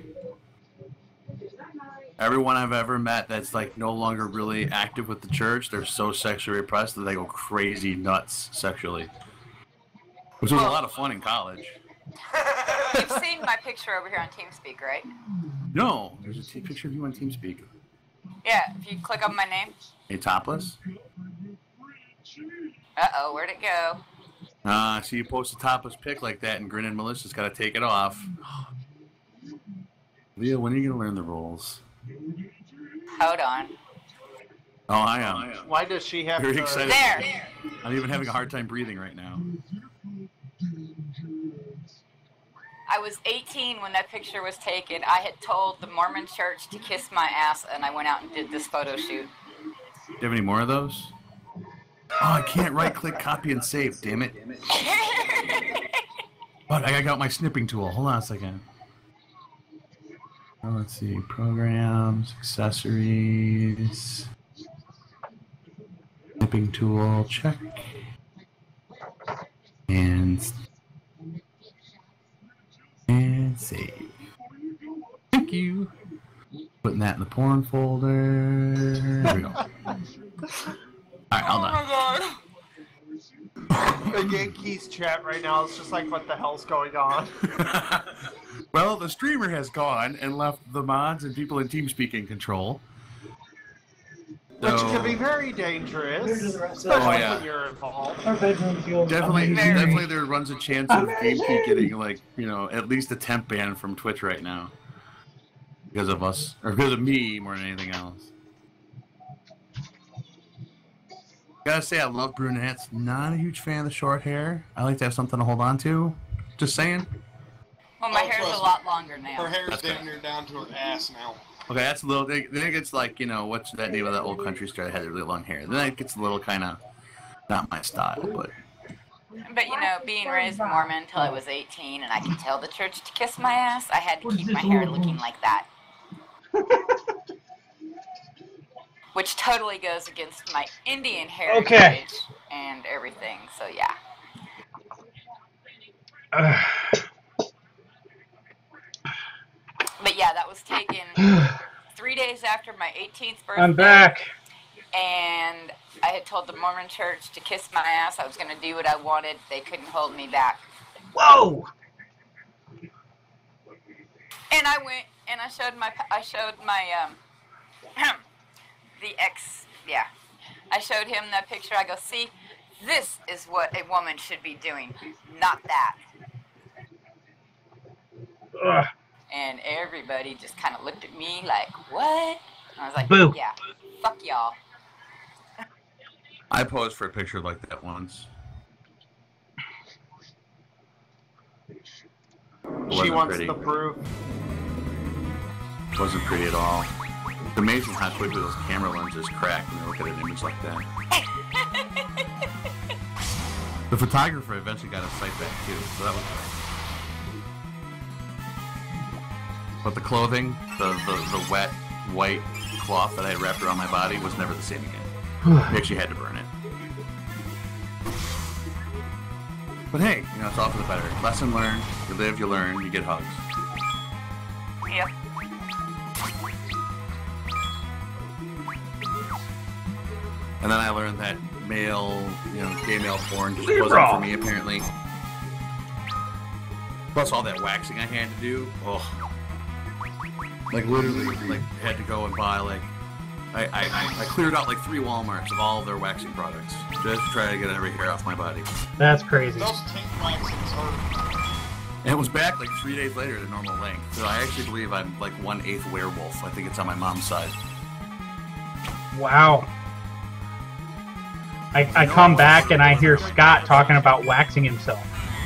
Everyone I've ever met that's like no longer really active with the church, they're so sexually repressed that they go crazy nuts sexually. Which was a lot of fun in college. You've seen my picture over here on TeamSpeak, right? No, there's a t- picture of you on TeamSpeak. Yeah, if you click on my name. Hey, topless? Uh-oh, where'd it go? Uh, see you post a topless pic like that and Grin and Melissa's got to take it off. Leah, when are you going to learn the rules? Hold on. Oh, I am. Why does she have Very to... excited. There! I'm even having a hard time breathing right now. I was eighteen when that picture was taken. I had told the Mormon church to kiss my ass, and I went out and did this photo shoot. Do you have any more of those? Oh, I can't right-click, copy, and save, damn it. But I got my snipping tool. Hold on a second. Oh, let's see. Programs, accessories. Snipping tool, check. And... And save. Thank you. Putting that in the porn folder. There we go. Alright, all done. The Yankees chat right now is just like, what the hell's going on? Well, the streamer has gone and left the mods and people in TeamSpeak in control. Which So- can be very dangerous, especially Oh, yeah. when you're involved. Our bedroom feels Definitely, amazing. definitely, there runs a chance of GameKey getting like you know at least a temp ban from Twitch right now because of us or because of me more than anything else. Gotta say, I love brunettes. Not a huge fan of the short hair. I like to have something to hold on to. Just saying. Well, my Oh, hair's trust a me. lot longer now. Her hair's That's damn good. near down to her ass now. Okay, that's a little. Then it gets like, you know, what's that name of that old country star that had really long hair? Then it gets a little kind of not my style, but. But you know, being raised Mormon until I was eighteen, and I could tell the church to kiss my ass, I had to keep my hair looking like that. Which totally goes against my Indian heritage Okay. and everything. So yeah. Uh, But yeah, that was taken three days after my eighteenth birthday. I'm back. And I had told the Mormon church to kiss my ass. I was going to do what I wanted. They couldn't hold me back. Whoa! And I went and I showed my I showed my um the ex yeah. I showed him that picture. I go, "See, this is what a woman should be doing, not that." Ugh. And everybody just kind of looked at me like, "What?" And I was like, Boo. "Yeah, fuck y'all." I posed for a picture like that once. It She wasn't wants pretty. the proof. It wasn't pretty at all. It's amazing how quickly those camera lenses crack when you look at an image like that. The photographer eventually got his sight back too, so that was good. But the clothing, the, the, the wet, white cloth that I had wrapped around my body was never the same again. We actually had to burn it. But hey, you know, it's all for the better. Lesson learned. You live, you learn, you get hugs. Yep. And then I learned that male, you know, gay male porn just Libra. wasn't for me, apparently. Plus all that waxing I had to do. Oh. Like, literally, like, had to go and buy, like, I, I, I cleared out, like, three Walmarts of all of their waxing products. Just to try to get every hair off my body. That's crazy. Those tank waxings hurt. And it was back, like, three days later to normal length. So I actually believe I'm, like, one-eighth werewolf. I think it's on my mom's side. Wow. I, I come back and I hear Scott talking about waxing himself.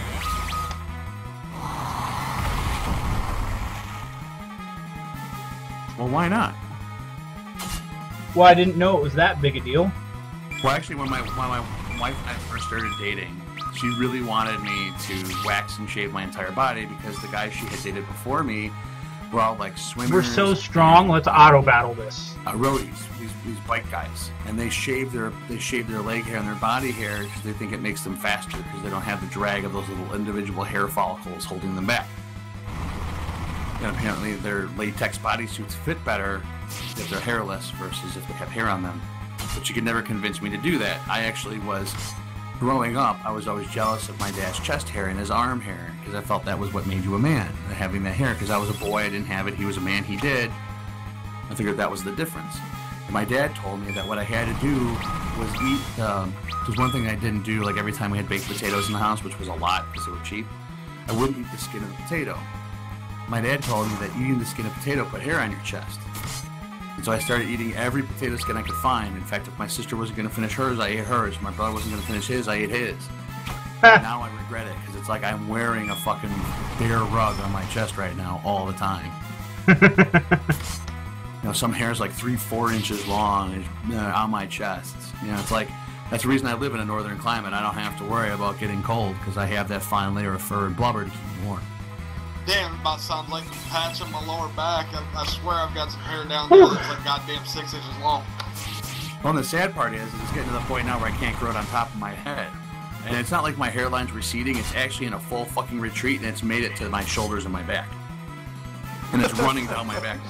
Well, why not? Well, I didn't know it was that big a deal. Well, actually, when my, when my wife and I first started dating, she really wanted me to wax and shave my entire body because the guys she had dated before me were all like swimmers. We're so strong, let's auto battle this. Uh, roadies, these, these bike guys, and they shave their they shave their leg hair and their body hair because they think it makes them faster because they don't have the drag of those little individual hair follicles holding them back. And apparently, their latex bodysuits fit better if they're hairless versus if they have hair on them. But she could never convince me to do that. I actually was, growing up, I was always jealous of my dad's chest hair and his arm hair because I felt that was what made you a man, having that hair. Because I was a boy, I didn't have it. He was a man, he did. I figured that was the difference. And my dad told me that what I had to do was eat. Um, there's one thing I didn't do, like every time we had baked potatoes in the house, which was a lot because they were cheap. I wouldn't eat the skin of the potato. My dad told me that eating the skin of potato put hair on your chest. And so I started eating every potato skin I could find. In fact, if my sister wasn't going to finish hers, I ate hers. My brother wasn't going to finish his, I ate his. And now I regret it because it's like I'm wearing a fucking bear rug on my chest right now all the time. You know, some hair's like three, four inches long uh, on my chest. You know, it's like, that's the reason I live in a northern climate. I don't have to worry about getting cold because I have that fine layer of fur and blubber to keep me warm. Damn, it about sounds like a patch on my lower back. I, I swear I've got some hair down there that's like goddamn six inches long. Well, and the sad part is, it's getting to the point now where I can't grow it on top of my head. And it's not like my hairline's receding, it's actually in a full fucking retreat, and it's made it to my shoulders and my back. And it's running down my back.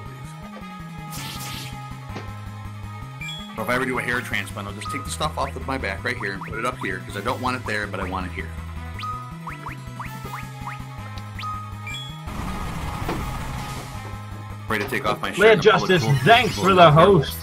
So if I ever do a hair transplant, I'll just take the stuff off of my back right here and put it up here, because I don't want it there, but I want it here. Ready to take off my shirt. Leah and pull it Justice, full- thanks full for of the hair. host.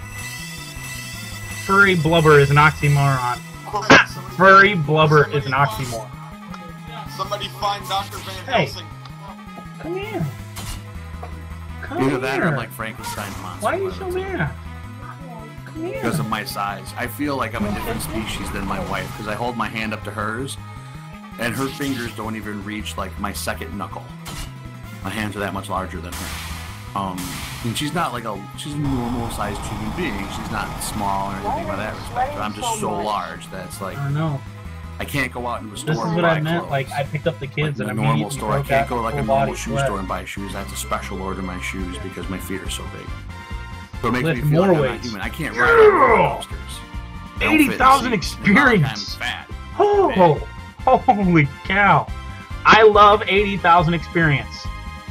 Furry blubber is an oxymoron. Somebody- Furry blubber somebody is an find- oxymoron. Somebody find Doctor Van Hey. Helsing. Come here. Come Either that or here. I'm like Frankenstein's monster. Why are you so mad? Come here. Because of my size. I feel like I'm a different species than my wife because I hold my hand up to hers and her fingers don't even reach like my second knuckle. My hands are that much larger than her. Um, and she's not like a she's a normal sized human being. She's not small or anything by that respect. But I'm just so large that it's like I don't know. I can't go out into a store. This is and what buy I meant. clothes. Like I picked up the kids like and in a normal immediately store. I broke can't out go like a full normal body shoe sweat. store and buy shoes. I have to special order my shoes because my feet are so big. So it makes Lift me feel more like I'm not weights. human. I can't ride on roller Yeah! coasters. I don't eighty fit in thousand seats. It's not like experience. I'm fat. Oh, holy cow! I love eighty thousand experience.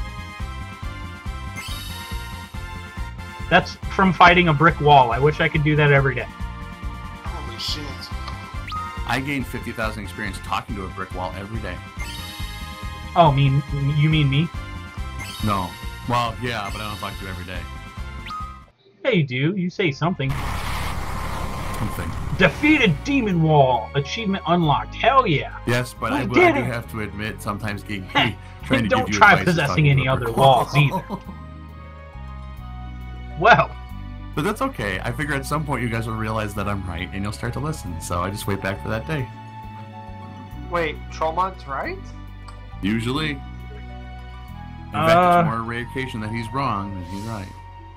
That's from fighting a brick wall. I wish I could do that every day. Holy shit. I gain fifty thousand experience talking to a brick wall every day. Oh, mean you mean me? No. Well, yeah, but I don't talk to you every day. Yeah, you do. You say something. Something. Defeated demon wall. Achievement unlocked. Hell yeah. Yes, but We I, did I do it. have to admit, sometimes getting trying to Don't give you try advice is possessing talking any to a other brick walls wall. either. Well, But that's okay. I figure at some point you guys will realize that I'm right and you'll start to listen. So I just wait back for that day. Wait, Trollmod's right? Usually. In Uh, fact, it's more a rare occasion that he's wrong than he's right.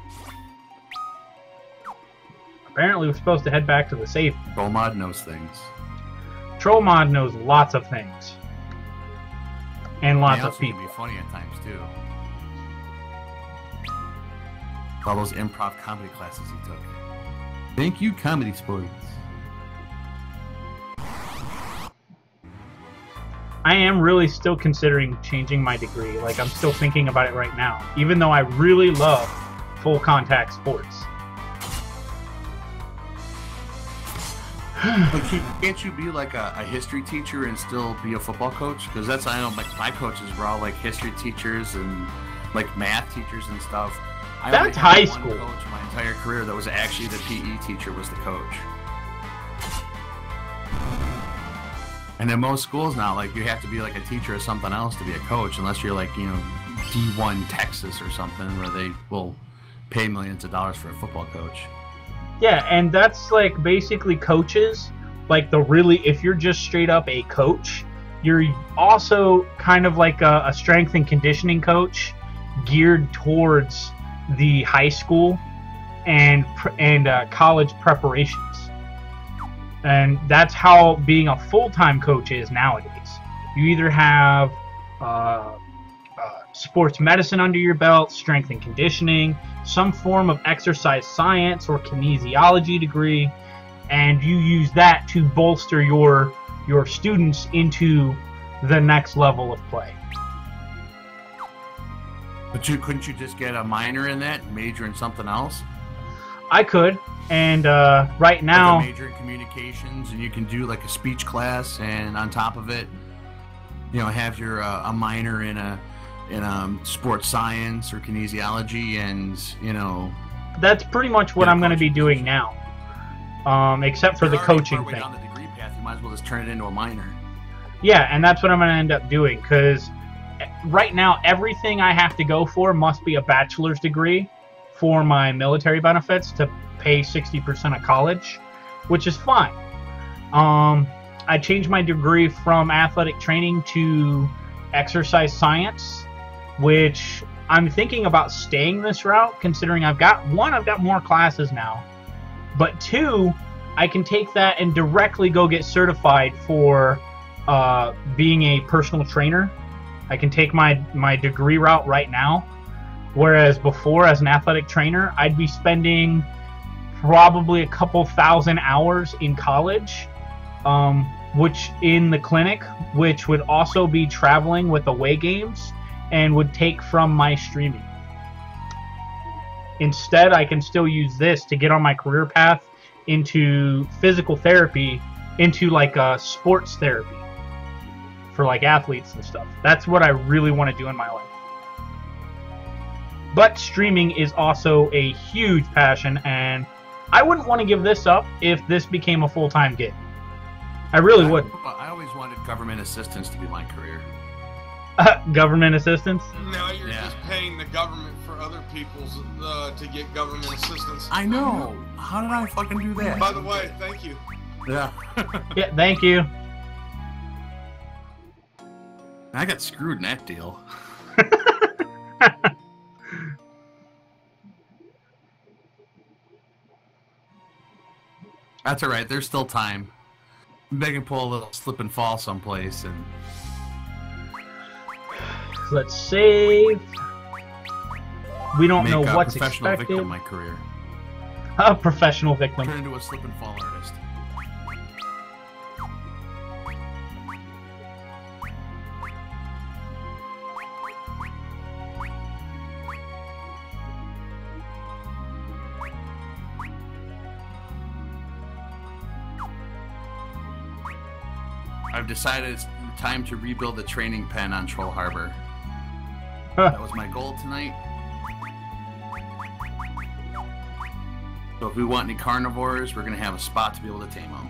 apparently we're supposed to head back to the safe. Trollmod knows things. Trollmod knows lots of things. And lots He of also can people. be funny at times too. All those improv comedy classes he took. Thank you, Comedy Sports. I am really still considering changing my degree. Like, I'm still thinking about it right now. Even though I really love full contact sports. But can't you be like a, a history teacher and still be a football coach? Because that's, I know, like my coaches were all like history teachers and like math teachers and stuff. I only That's had high one school. coach my entire career that was actually the P E teacher was the coach. And in most schools now, like you have to be like a teacher or something else to be a coach, unless you're like, you know, D one Texas or something where they will pay millions of dollars for a football coach. Yeah, and that's like basically coaches. Like the really, if you're just straight up a coach, you're also kind of like a, a strength and conditioning coach geared towards the high school and and uh, college preparations. And that's how being a full-time coach is nowadays. You either have uh, uh, sports medicine under your belt, strength and conditioning, some form of exercise science or kinesiology degree, and you use that to bolster your your students into the next level of play. But you couldn't you just get a minor in that, and major in something else? I could, and uh, right now, like a major in communications, and you can do like a speech class, and on top of it, you know, have your uh, a minor in a in um, sports science or kinesiology, and you know, that's pretty much what Yeah, I'm going to be doing now, um, except for the you're already coaching partway thing. down the degree path. You might as well just turn it into a minor. Yeah, and that's what I'm going to end up doing, because right now everything I have to go for must be a bachelor's degree for my military benefits to pay sixty percent of college, which is fine. Um, I changed my degree from athletic training to exercise science, which I'm thinking about staying this route, considering I've got, one, I've got more classes now, but two, I can take that and directly go get certified for uh, being a personal trainer. I can take my, my degree route right now, whereas before, as an athletic trainer, I'd be spending probably a couple thousand hours in college, um, which in the clinic, which would also be traveling with away games and would take from my streaming. Instead, I can still use this to get on my career path into physical therapy, into like a sports therapy for like athletes and stuff. That's what I really want to do in my life. But streaming is also a huge passion, and I wouldn't want to give this up if this became a full-time gig. I really I, wouldn't. I always wanted government assistance to be my career. Government assistance? Now you're Yeah. just paying the government for other people's uh, to get government assistance. I know. How did I fucking do that? By the way, thank you. Yeah. Yeah, thank you. I got screwed in that deal. That's all right. There's still time. They can pull a little slip and fall someplace, and let's save. We don't make know a what's professional expected. victim my career. A professional victim. Turn into a slip and fall artist. I've decided it's time to rebuild the training pen on Troll Harbor. Huh. That was my goal tonight. So if we want any carnivores, we're going to have a spot to be able to tame them.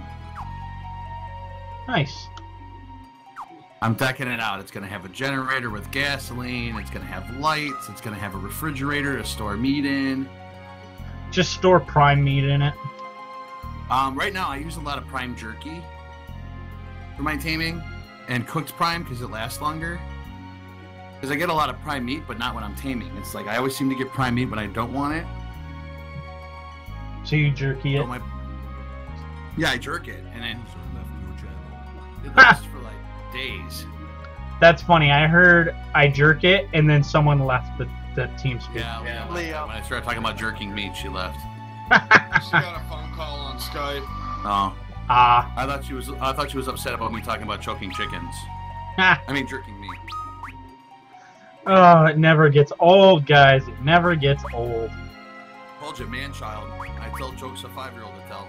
Nice. I'm decking it out. It's going to have a generator with gasoline. It's going to have lights. It's going to have a refrigerator to store meat in. Just store prime meat in it. Um, right now, I use a lot of prime jerky for my taming, and cooked prime because it lasts longer. Because I get a lot of prime meat, but not when I'm taming. It's like I always seem to get prime meat when I don't want it. So you jerky it? So my, yeah, I jerk it, and then User left your channel. it lasts for like days. That's funny. I heard I jerk it, and then someone left the, the team speak. Yeah, Yeah. Leah, Leah. when I started talking about jerking meat, she left. She got a phone call on Skype. Oh, Ah. I thought she was. I thought she was upset about me talking about choking chickens. Ah. I mean, jerking meat. Oh, it never gets old, guys. It never gets old. Told you, man, child. I tell jokes a five-year-old to tell.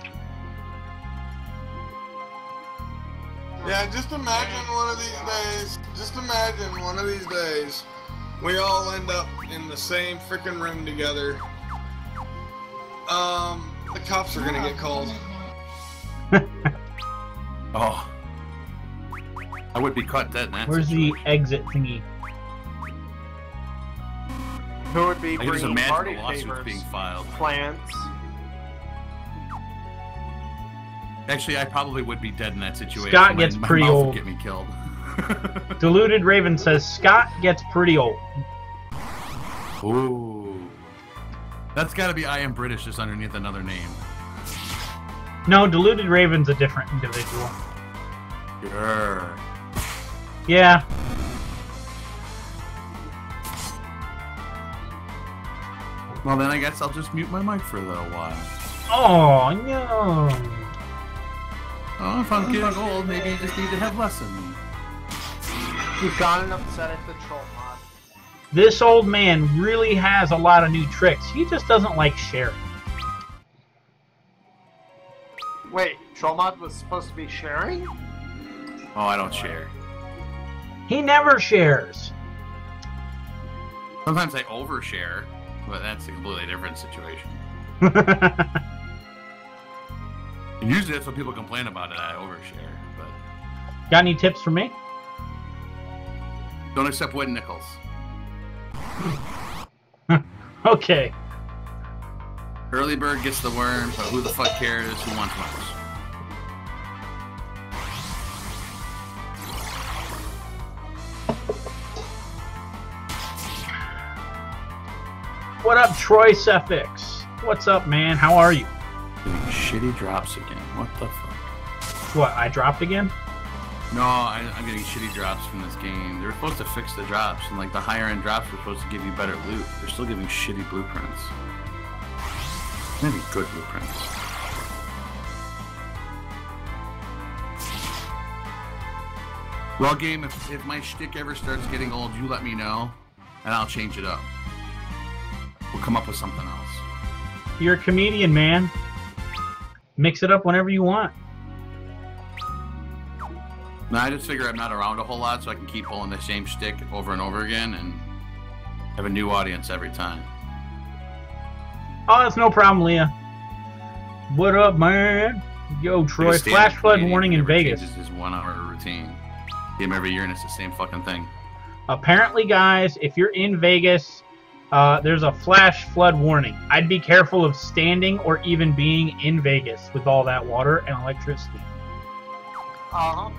Yeah, just imagine one of these days. Just imagine one of these days, we all end up in the same freaking room together. Um, the cops are gonna get called. Oh, I would be caught dead in that. Where's the situation. exit thingy? Who would be I can just bringing imagine party the lawsuits favors? being filed. Plants. Actually, I probably would be dead in that situation. Scott My- gets my pretty mouth would old. Get me killed. Deluded Raven says Scott gets pretty old. Ooh, that's got to be I am British just underneath another name. No, Deluded Raven's a different individual. Sure. Yeah. Well, then I guess I'll just mute my mic for a little while. Oh no. Oh, if I'm getting old, maybe you just need to have lessons. You've gone and upset at the troll mod. This old man really has a lot of new tricks. He just doesn't like sharing. Wait, troll mod was supposed to be sharing? Oh, I don't share. He never shares. Sometimes I overshare, but that's a completely different situation. And usually that's what people complain about it. I overshare, but Got any tips for me? don't accept wooden nickels. Okay. Early bird gets the worm, but who the fuck cares? Who wants worms? What up, Troy Sefix? What's up, man? How are you? Getting shitty drops again. What the fuck? What, I dropped again? No, I, I'm getting shitty drops from this game. They were supposed to fix the drops, and like the higher end drops were supposed to give you better loot. They're still giving shitty blueprints. Maybe good blueprints. Well, game, if, if my shtick ever starts getting old, you let me know, and I'll change it up. We'll come up with something else. You're a comedian, man. Mix it up whenever you want. No, I just figure I'm not around a whole lot, so I can keep pulling the same shtick over and over again, and have a new audience every time. Oh, that's no problem, Leah. What up, man? Yo, Troy. Just stand Flash up flood comedian warning in never Vegas. changes his one-hour routine. See him every year, and it's the same fucking thing. Apparently, guys, if you're in Vegas, uh, there's a flash flood warning. I'd be careful of standing or even being in Vegas with all that water and electricity. Uh-huh.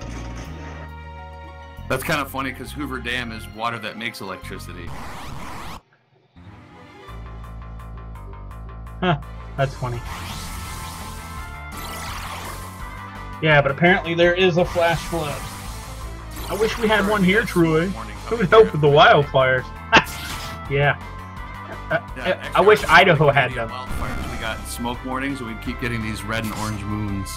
That's kind of funny because Hoover Dam is water that makes electricity. Huh, that's funny. Yeah, but apparently there is a flash flood. I wish we had one here, Troy. It would help with the wildfires. Yeah. Uh, Yeah, I wish extra Idaho had Canadian them. Wildfires. We got smoke warnings, and we keep getting these red and orange moons.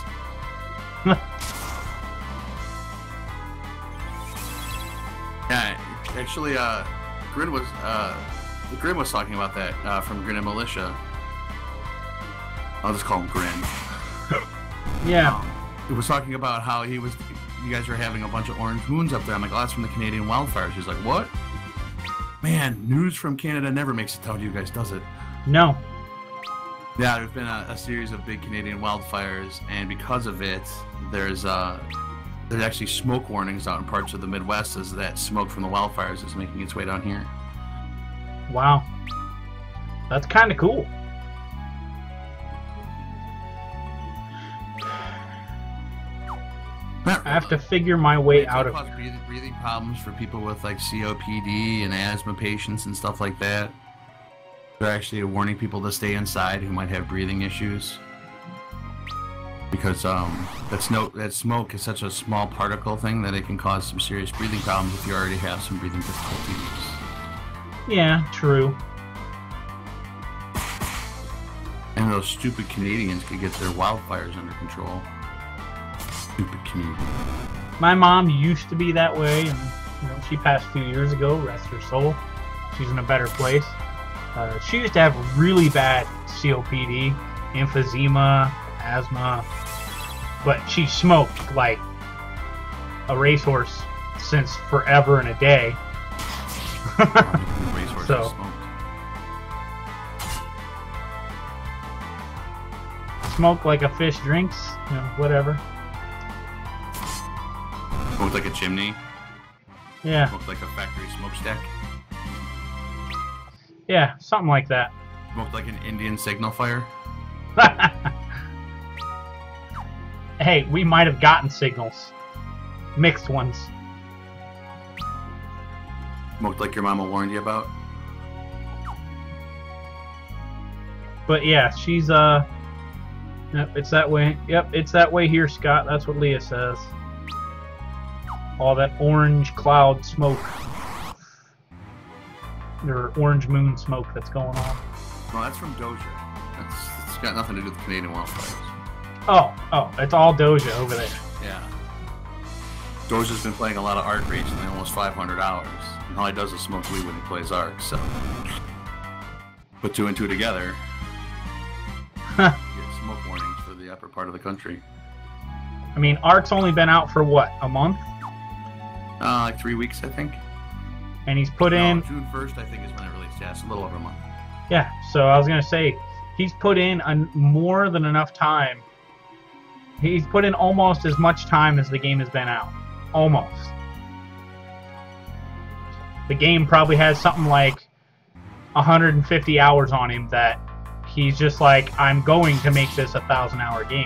Yeah, actually, uh, Grin was uh, Grin was talking about that uh, from Grin and Militia. I'll just call him Grin. Yeah. Um, he was talking about how he was, you guys were having a bunch of orange moons up there. I'm like, oh, that's from the Canadian wildfires. He's like, what? Man, news from Canada never makes it down to you guys, does it? No. Yeah, there's been a, a series of big Canadian wildfires, and because of it, there's uh, there's actually smoke warnings out in parts of the Midwest as that smoke from the wildfires is making its way down here. Wow. That's kind of cool. Not I have to figure my way It's out gonna of cause breathing, breathing problems for people with like C O P D and asthma patients and stuff like that. They're actually warning people to stay inside who might have breathing issues because um, that smoke that smoke is such a small particle thing that it can cause some serious breathing problems if you already have some breathing difficulties. Yeah, true. And those stupid Canadians could get their wildfires under control. Stupid Canadians. My mom used to be that way, and you know, she passed two years ago. Rest her soul. She's in a better place. Uh, she used to have really bad C O P D, emphysema, asthma, but she smoked like a racehorse since forever and a day. Racehorses So- smoked. Smoke like a fish drinks, you know, whatever. Smoked like a chimney. Yeah, Smoked like a factory smokestack. yeah, something like that. Smoked like an Indian signal fire. Hey, we might have gotten signals. Mixed ones. Smoked like your mama warned you about. But yeah, she's, uh... Yep, it's that way. Yep, it's that way here, Scott. That's what Leah says. All that orange cloud smoke. Or orange moon smoke that's going on. No, that's from Doja. That's, it's got nothing to do with Canadian wildfires. Oh, oh, it's all Doja over there. Yeah. Doja's been playing a lot of Ark recently, almost five hundred hours. And all he does is smoke weed when he plays Ark, so. Put two and two together. You get smoke warnings for the upper part of the country. I mean, Ark's only been out for what, a month? Uh, like three weeks, I think. And he's put No, in... June first, I think, is when it released. Yeah, it's a little over a month. Yeah, so I was going to say, he's put in a, more than enough time. He's put in almost as much time as the game has been out. Almost. The game probably has something like one hundred fifty hours on him that he's just like, I'm going to make this a thousand hour game.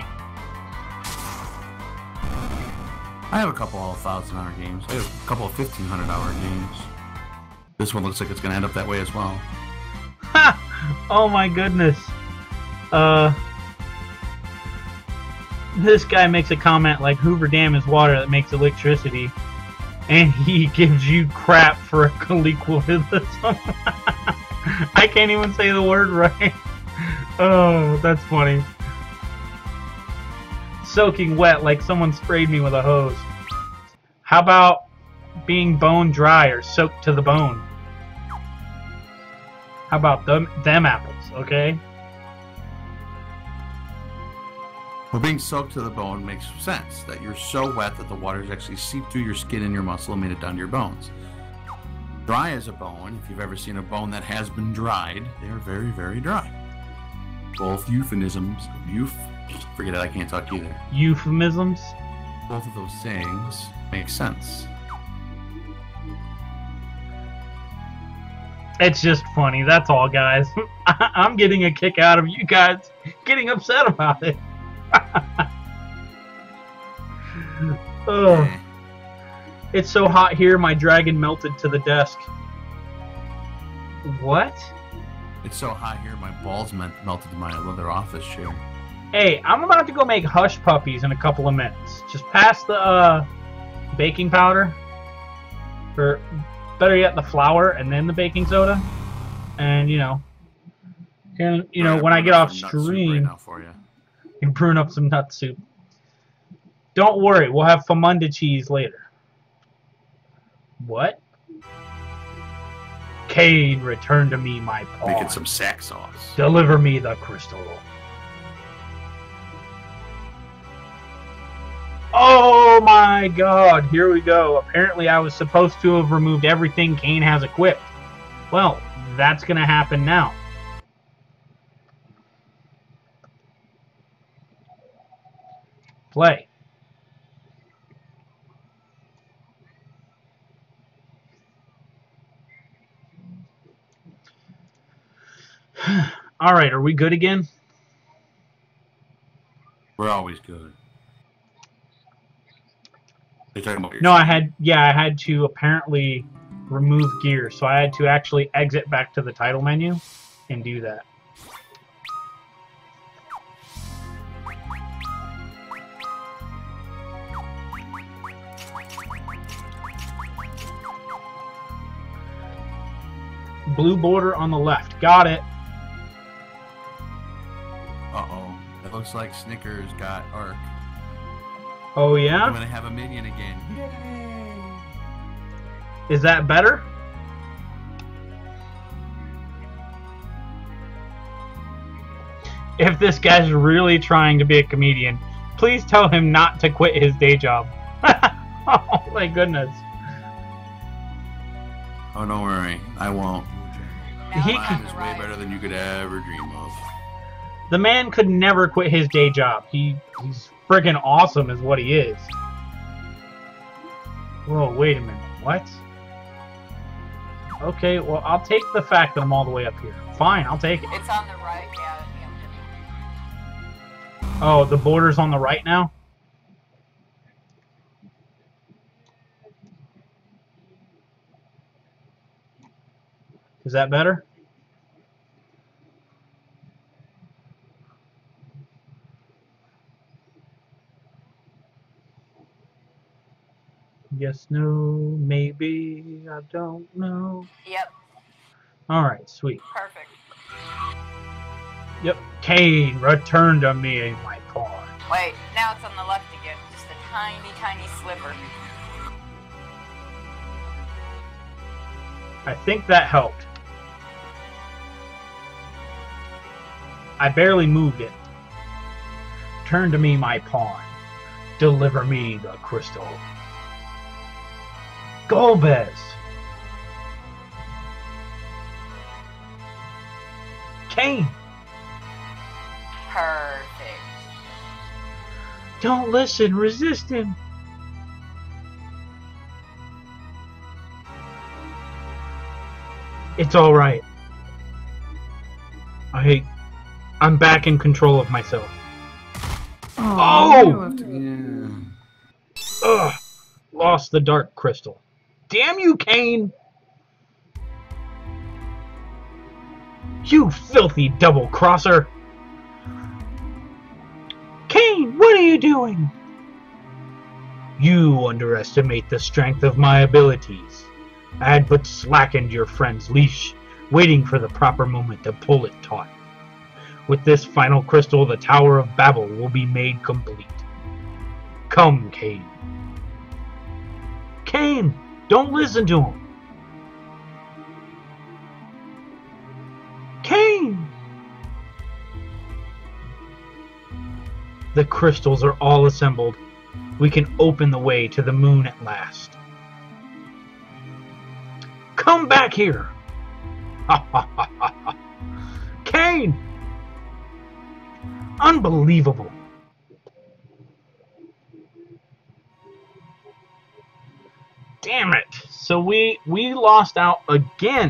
I have a couple of thousand hour games. I have a couple of fifteen hundred hour games. This one looks like it's going to end up that way as well. Ha! Oh my goodness. Uh, this guy makes a comment like Hoover Dam is water that makes electricity, and he gives you crap for colloquialism. I can't even say the word right. Oh, that's funny. Soaking wet like someone sprayed me with a hose. How about being bone dry or soaked to the bone? How about them, them apples, okay? Well, being soaked to the bone makes sense. That you're so wet that the waters actually seep through your skin and your muscle and made it down to your bones. Dry as a bone, if you've ever seen a bone that has been dried, they are very, very dry. Both euphemisms, euph, forget it, I can't talk either. Euphemisms? Both of those sayings make sense. It's just funny, that's all, guys. I'm getting a kick out of you guys getting upset about it. Oh, Eh. it's so hot here, my dragon melted to the desk. What? It's so hot here, my balls melt- melted to my leather office chair. Hey, I'm about to go make hush puppies in a couple of minutes. Just pass the uh, baking powder, or better yet, the flour, and then the baking soda. And you know, and you know, when I get off stream, right now for you. you brew up some nut soup. Don't worry, we'll have famunda cheese later. What? Cain, return to me my pawn. Making some sack sauce. Deliver me the crystal. Oh my god, here we go. Apparently I was supposed to have removed everything Cain has equipped. Well, that's gonna happen now. Play. Alright, are we good again? We're always good. You're talking about your No, I had, yeah, I had to apparently remove gear, so I had to actually exit back to the title menu and do that. Blue border on the left. Got it. Uh-oh. It looks like Snickers got Arc. Oh, yeah? I'm gonna have a minion again. Is that better? If this guy's really trying to be a comedian, please tell him not to quit his day job. Oh my goodness. Oh, don't worry. I won't. He Mine could, is way better than you could ever dream of. the man could never quit his day job. He He's friggin' awesome is what he is. Whoa, wait a minute. What? Okay, well, I'll take the fact that I'm all the way up here. Fine, I'll take it. It's on the right, yeah. yeah. Oh, the border's on the right now? Is that better? Yes, no, maybe, I don't know. Yep, Alright, sweet. perfect. Yep, Cain, return to me, my pawn. Wait, now it's on the left again. Just a tiny, tiny sliver. I think that helped. I barely moved it. Turn to me, my pawn. Deliver me the crystal. Golbez! Cain! Perfect. Don't listen, resist him! It's alright. I... I'm back in control of myself. Oh! Yeah. Ugh! Lost the dark crystal. Damn you, Cain! You filthy double-crosser! Cain, what are you doing? You underestimate the strength of my abilities. I had but slackened your friend's leash, waiting for the proper moment to pull it taut. With this final crystal, the Tower of Babel will be made complete. Come, Cain. Cain, don't listen to him. Cain! The crystals are all assembled. We can open the way to the moon at last. Come back here! Ha ha ha ha ha! Cain! Unbelievable! Damn it! So we we lost out again.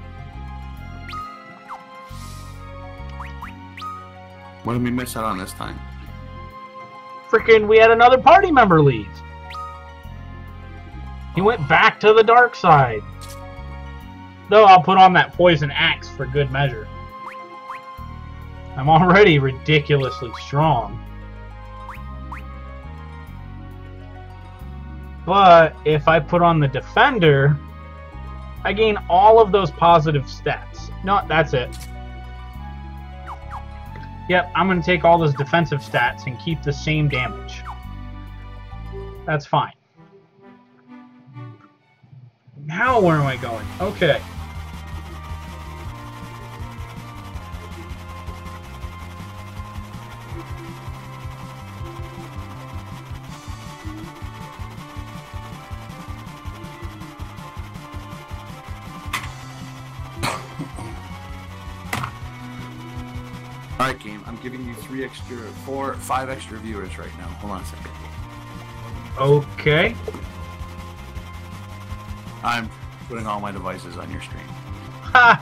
What did we miss out on this time? Frickin' we had another party member leave. He went back to the dark side. Though I'll put on that poison axe for good measure. I'm already ridiculously strong. But if I put on the Defender, I gain all of those positive stats. No, that's it. Yep, I'm going to take all those defensive stats and keep the same damage. That's fine. Now where am I going? Okay. Alright, game. I'm giving you three extra, four, five extra viewers right now. Hold on a second. Okay. I'm putting all my devices on your screen. Ha!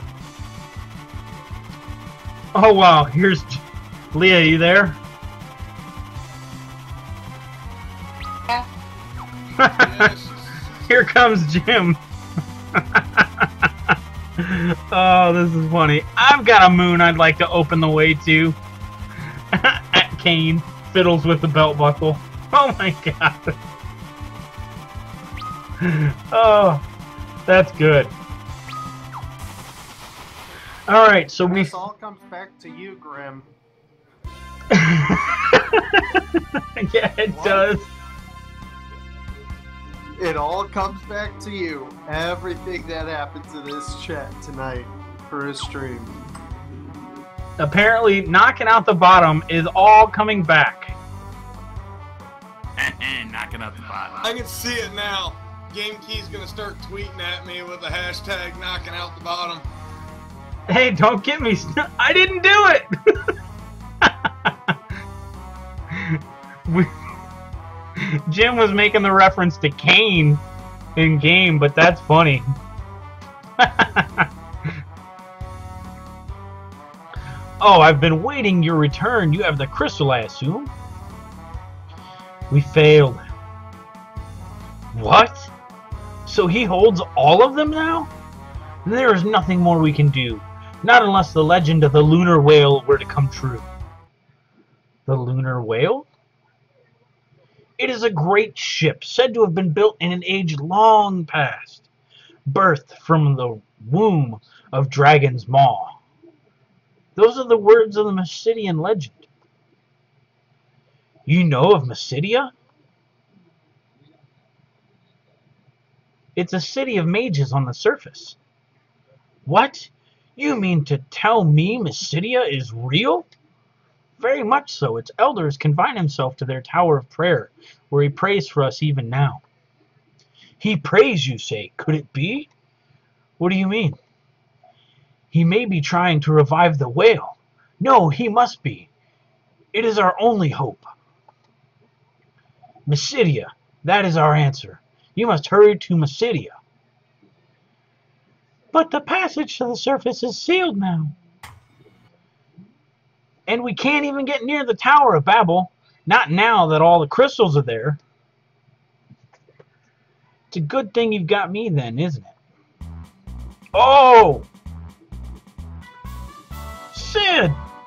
Oh wow, here's Leah, you there? Yes. Here comes Jim. Oh, this is funny. I've got a moon I'd like to open the way to. At Kane fiddles with the belt buckle. Oh my god. Oh, that's good. Alright, so we... This all comes back to you, Grim. Yeah, it What? does. It all comes back to you. Everything that happened to this chat tonight for his stream. Apparently, knocking out the bottom is all coming back. Knocking out the bottom. I can see it now. GameKey's gonna start tweeting at me with the hashtag knocking out the bottom. Hey, don't get me st- I didn't do it! we- Jim was making the reference to Kane in game, but that's funny. Oh, I've been waiting your return. You have the crystal, I assume? We failed. What? So he holds all of them now? There is nothing more we can do. Not unless the legend of the lunar whale were to come true. The lunar whale? It is a great ship, said to have been built in an age long past, birthed from the womb of Dragon's Maw. Those are the words of the Mysidian legend. You know of Mysidia? It's a city of mages on the surface. What? You mean to tell me Mysidia is real? Very much so. Its elders confine himself to their tower of prayer, where he prays for us even now. He prays, you say. Could it be? What do you mean? He may be trying to revive the whale. No, he must be. It is our only hope. Mysidia, that is our answer. You must hurry to Mysidia. But the passage to the surface is sealed now. And we can't even get near the Tower of Babel. Not now that all the crystals are there. It's a good thing you've got me then, isn't it? Oh! Sid!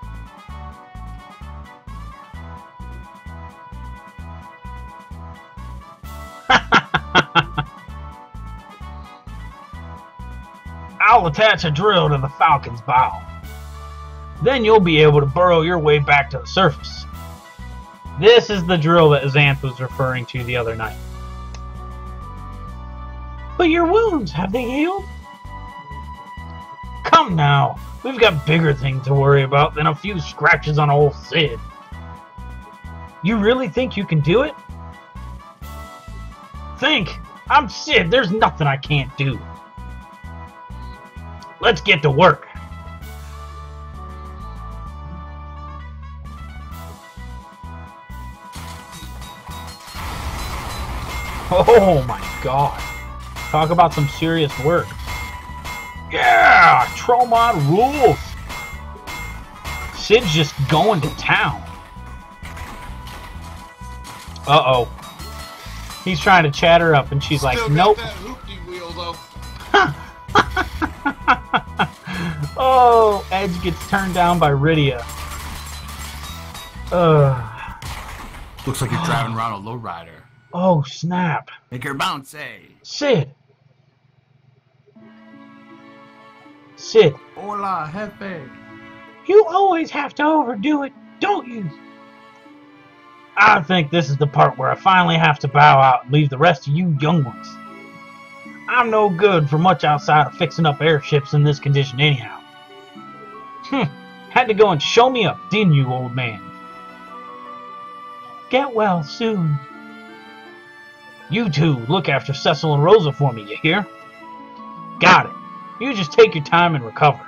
I'll attach a drill to the Falcon's bow. Then you'll be able to burrow your way back to the surface. This is the drill that Xanth was referring to the other night. But your wounds, have they healed? Come now, we've got bigger things to worry about than a few scratches on old Sid. You really think you can do it? Think! I'm Sid, there's nothing I can't do. Let's get to work. Oh my god. Talk about some serious work. Yeah! Trollmod rules! Sid's just going to town. Uh-oh. He's trying to chat her up and she's Still like, got nope. that hoopty wheel though. Oh, Edge gets turned down by Rydia. Uh, Looks like you're driving around a lowrider. oh, snap. Make her bounce, eh? Sid. Sid, Hola, jefe. you always have to overdo it, don't you? I think this is the part where I finally have to bow out and leave the rest of you young ones. I'm no good for much outside of fixing up airships in this condition anyhow. Hm, had to go and show me up, didn't you, old man? Get well soon. You two look after Cecil and Rosa for me, you hear? Got it. You just take your time and recover.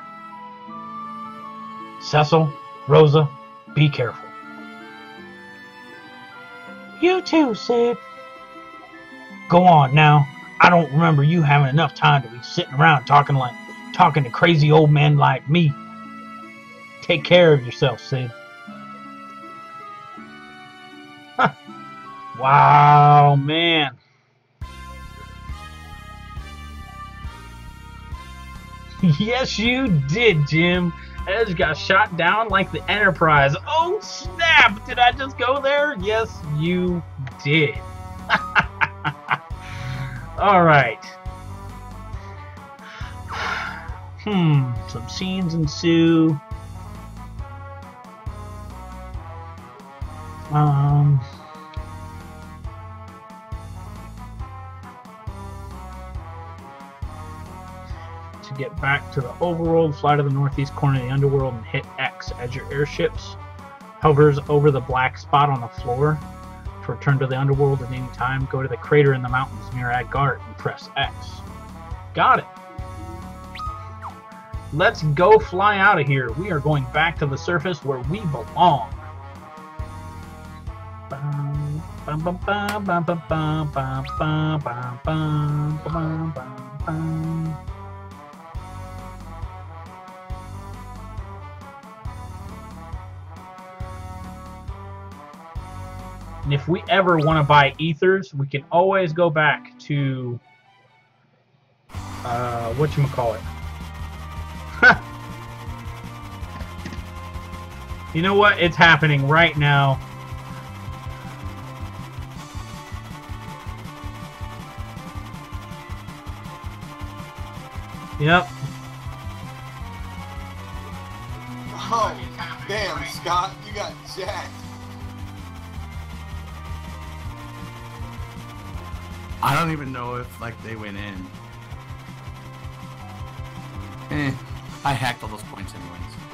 Cecil, Rosa, be careful. You too, Sid. Go on now. I don't remember you having enough time to be sitting around talking like talking to crazy old men like me. Take care of yourself, Sid. Huh. Wow, man. Yes, you did, Jim. Edge got shot down like the Enterprise. Oh, snap! Did I just go there? Yes, you did. Alright. Hmm, some scenes ensue. Um... To get back to the overworld, fly to the northeast corner of the underworld and hit X as your airships hovers over the black spot on the floor. To return to the underworld at any time, go to the crater in the mountains near Adgard and press X. Got it. Let's go fly out of here. We are going back to the surface where we belong. Bum, bum, bum, bum, bum, bum, bum, bum, bum, bum, bum, bum, bum, bum. And if we ever want to buy ethers, we can always go back to uh, whatchamacallit. You know what? It's happening right now. Yep. Oh, damn, Scott, you got jacked. I don't even know if, like, they went in. Eh, I hacked all those points anyways.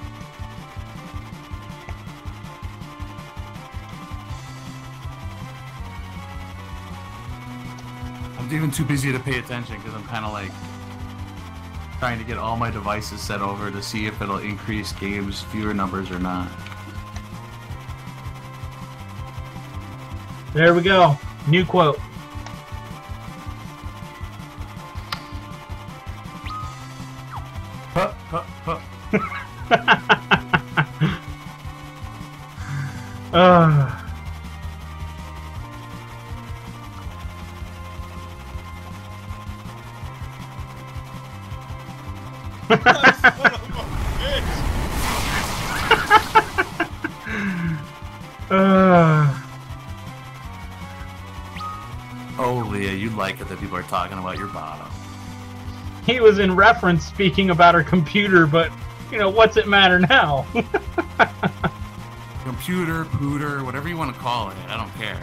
I'm even too busy to pay attention because I'm kind of like trying to get all my devices set over to see if it'll increase games viewer numbers or not. There we go. New quote. Huh, huh, huh. uh. uh. Oh, Leah, you like it that people are talking about your bottom. He was in reference speaking about her computer, but, you know, what's it matter now? Computer, pooter, whatever you want to call it, I don't care.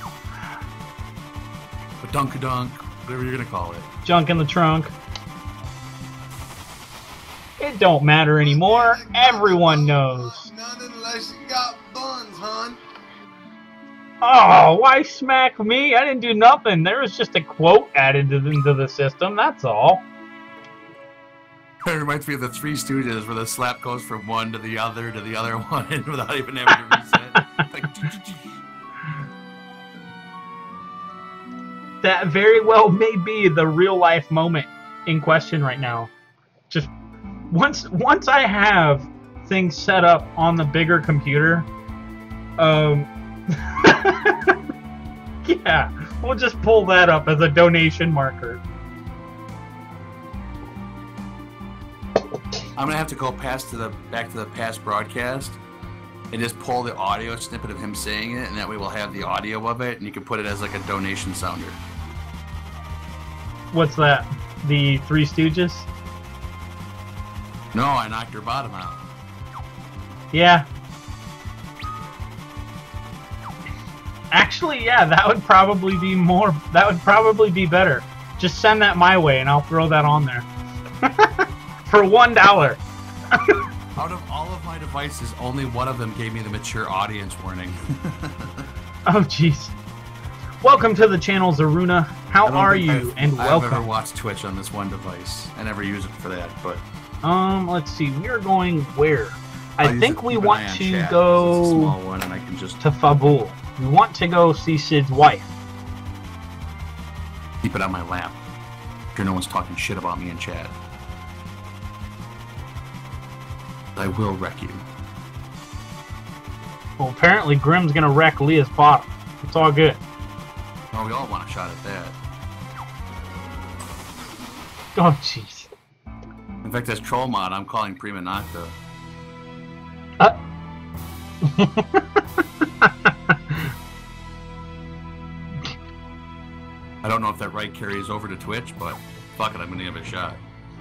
But dunk-a-dunk, whatever you're going to call it. Junk in the trunk. It don't matter anymore. Everyone knows. None unless you got buns, hon. Oh, why smack me? I didn't do nothing. There was just a quote added into the system, that's all. It reminds me of the Three Stooges where the slap goes from one to the other to the other one without even having to reset. Like, that very well may be the real life moment in question right now. Just once once I have things set up on the bigger computer, um yeah, we'll just pull that up as a donation marker. I'm gonna have to go past to the back to the past broadcast and just pull the audio snippet of him saying it, and that way we'll have the audio of it, and you can put it as like a donation sounder. What's that? The Three Stooges? No, I knocked her bottom out. Yeah. Actually, yeah, that would probably be more. That would probably be better. Just send that my way, and I'll throw that on there for one dollar. Out of all of my devices, only one of them gave me the mature audience warning. Oh, jeez. Welcome to the channel, Zaruna. How are you? I've, and welcome. I've never watched Twitch on this one device. I never use it for that, but um, let's see. We are going where? I I'll think we want to chat, go it's a small one, and I can just to Fabul. We want to go see Sid's wife. keep it on my lap. Sure, no one's talking shit about me in chat. I will wreck you. Well, apparently Grim's gonna wreck Leah's bottom. It's all good. Oh, we all want a shot at that. Oh, jeez. In fact, as troll mod, I'm calling Prima Nocta. Uh. I don't know if that right carries over to Twitch, but fuck it, I'm gonna give it a shot.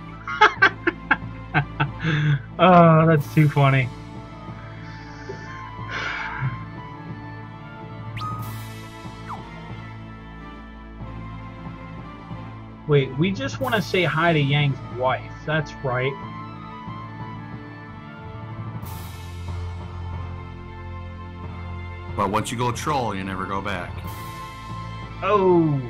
Oh, that's too funny. Wait, we just want to say hi to Yang's wife. That's right. But once you go troll, you never go back. Oh.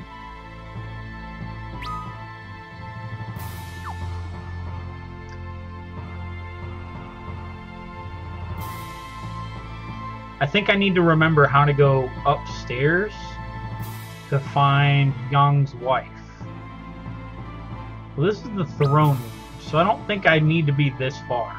I think I need to remember how to go upstairs to find Young's wife. Well, this is the throne room, so I don't think I need to be this far.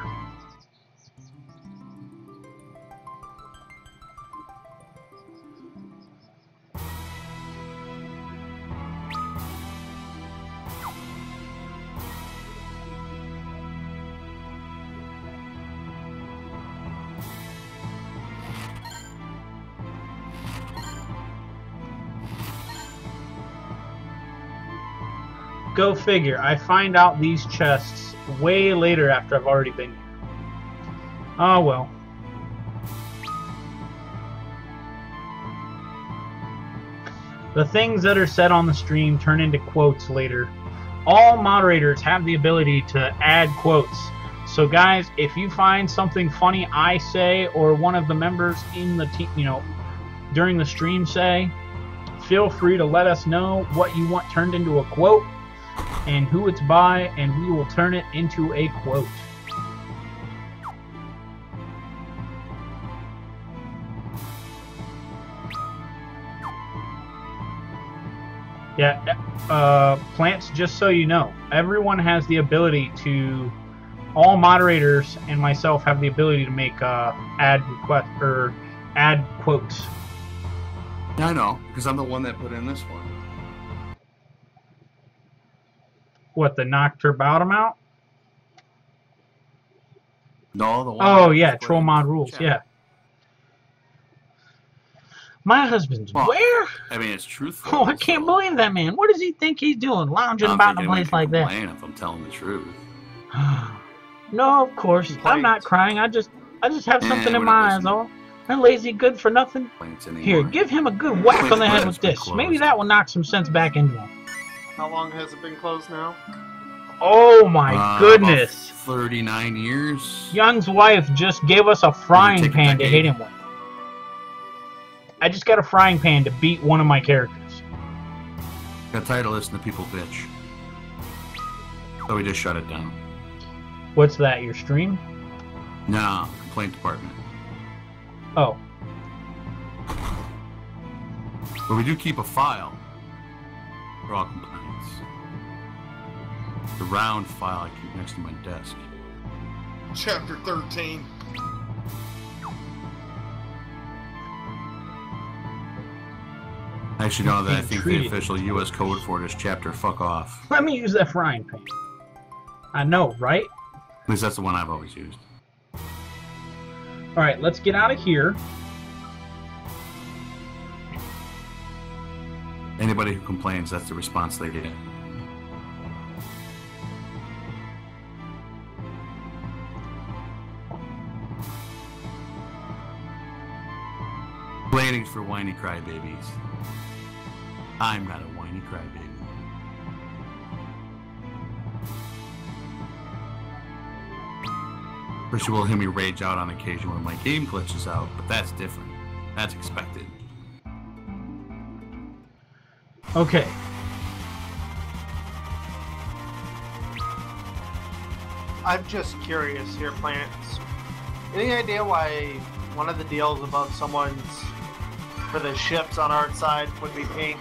Go figure. I find out these chests way later after I've already been here. Oh well. The things that are said on the stream turn into quotes later. All moderators have the ability to add quotes. So guys, if you find something funny I say or one of the members in the team, you know, during the stream say, feel free to let us know what you want turned into a quote and who it's by, and we will turn it into a quote. Yeah, uh, Plants, just so you know, everyone has the ability to, all moderators and myself have the ability to make uh, add request or add quotes. Yeah, I know, because I'm the one that put in this one. What, the knocked her bottom out? No, the one. Oh yeah, troll mod rules. Chat. Yeah. My husband's well, where? I mean, it's truthful. Oh, I can't so. believe that, man. What does he think he's doing, lounging I'm about in a place like that? If I'm telling the truth. No, of course. Complaints. I'm not crying. I just, I just have Eh, something in we're my not eyes. All that lazy, good for nothing. Here, give him a good whack on the head with this. Maybe that will knock some sense back into him. How long has it been closed now? Oh my uh, goodness! About thirty-nine years. Young's wife just gave us a frying take pan that to game. hit him with. I just got a frying pan to beat one of my characters. Got tired of listening to people bitch. So we just shut it down. What's that, your stream? No, complaint department. Oh. But we do keep a file for all complaints. The round file I keep next to my desk. Chapter thirteen. I actually know that I think the Treated. official U S code for it is chapter fuck off. Let me use that frying pan. I know, right? At least that's the one I've always used. All right, let's get out of here. Anybody who complains, that's the response they get. Complaining for whiny crybabies. I'm not a whiny crybaby. First, you will hear me rage out on occasion when my game glitches out, but that's different. That's expected. Okay. I'm just curious here, Plants. Any idea why one of the deals above someone's for the ships on our side would be pink?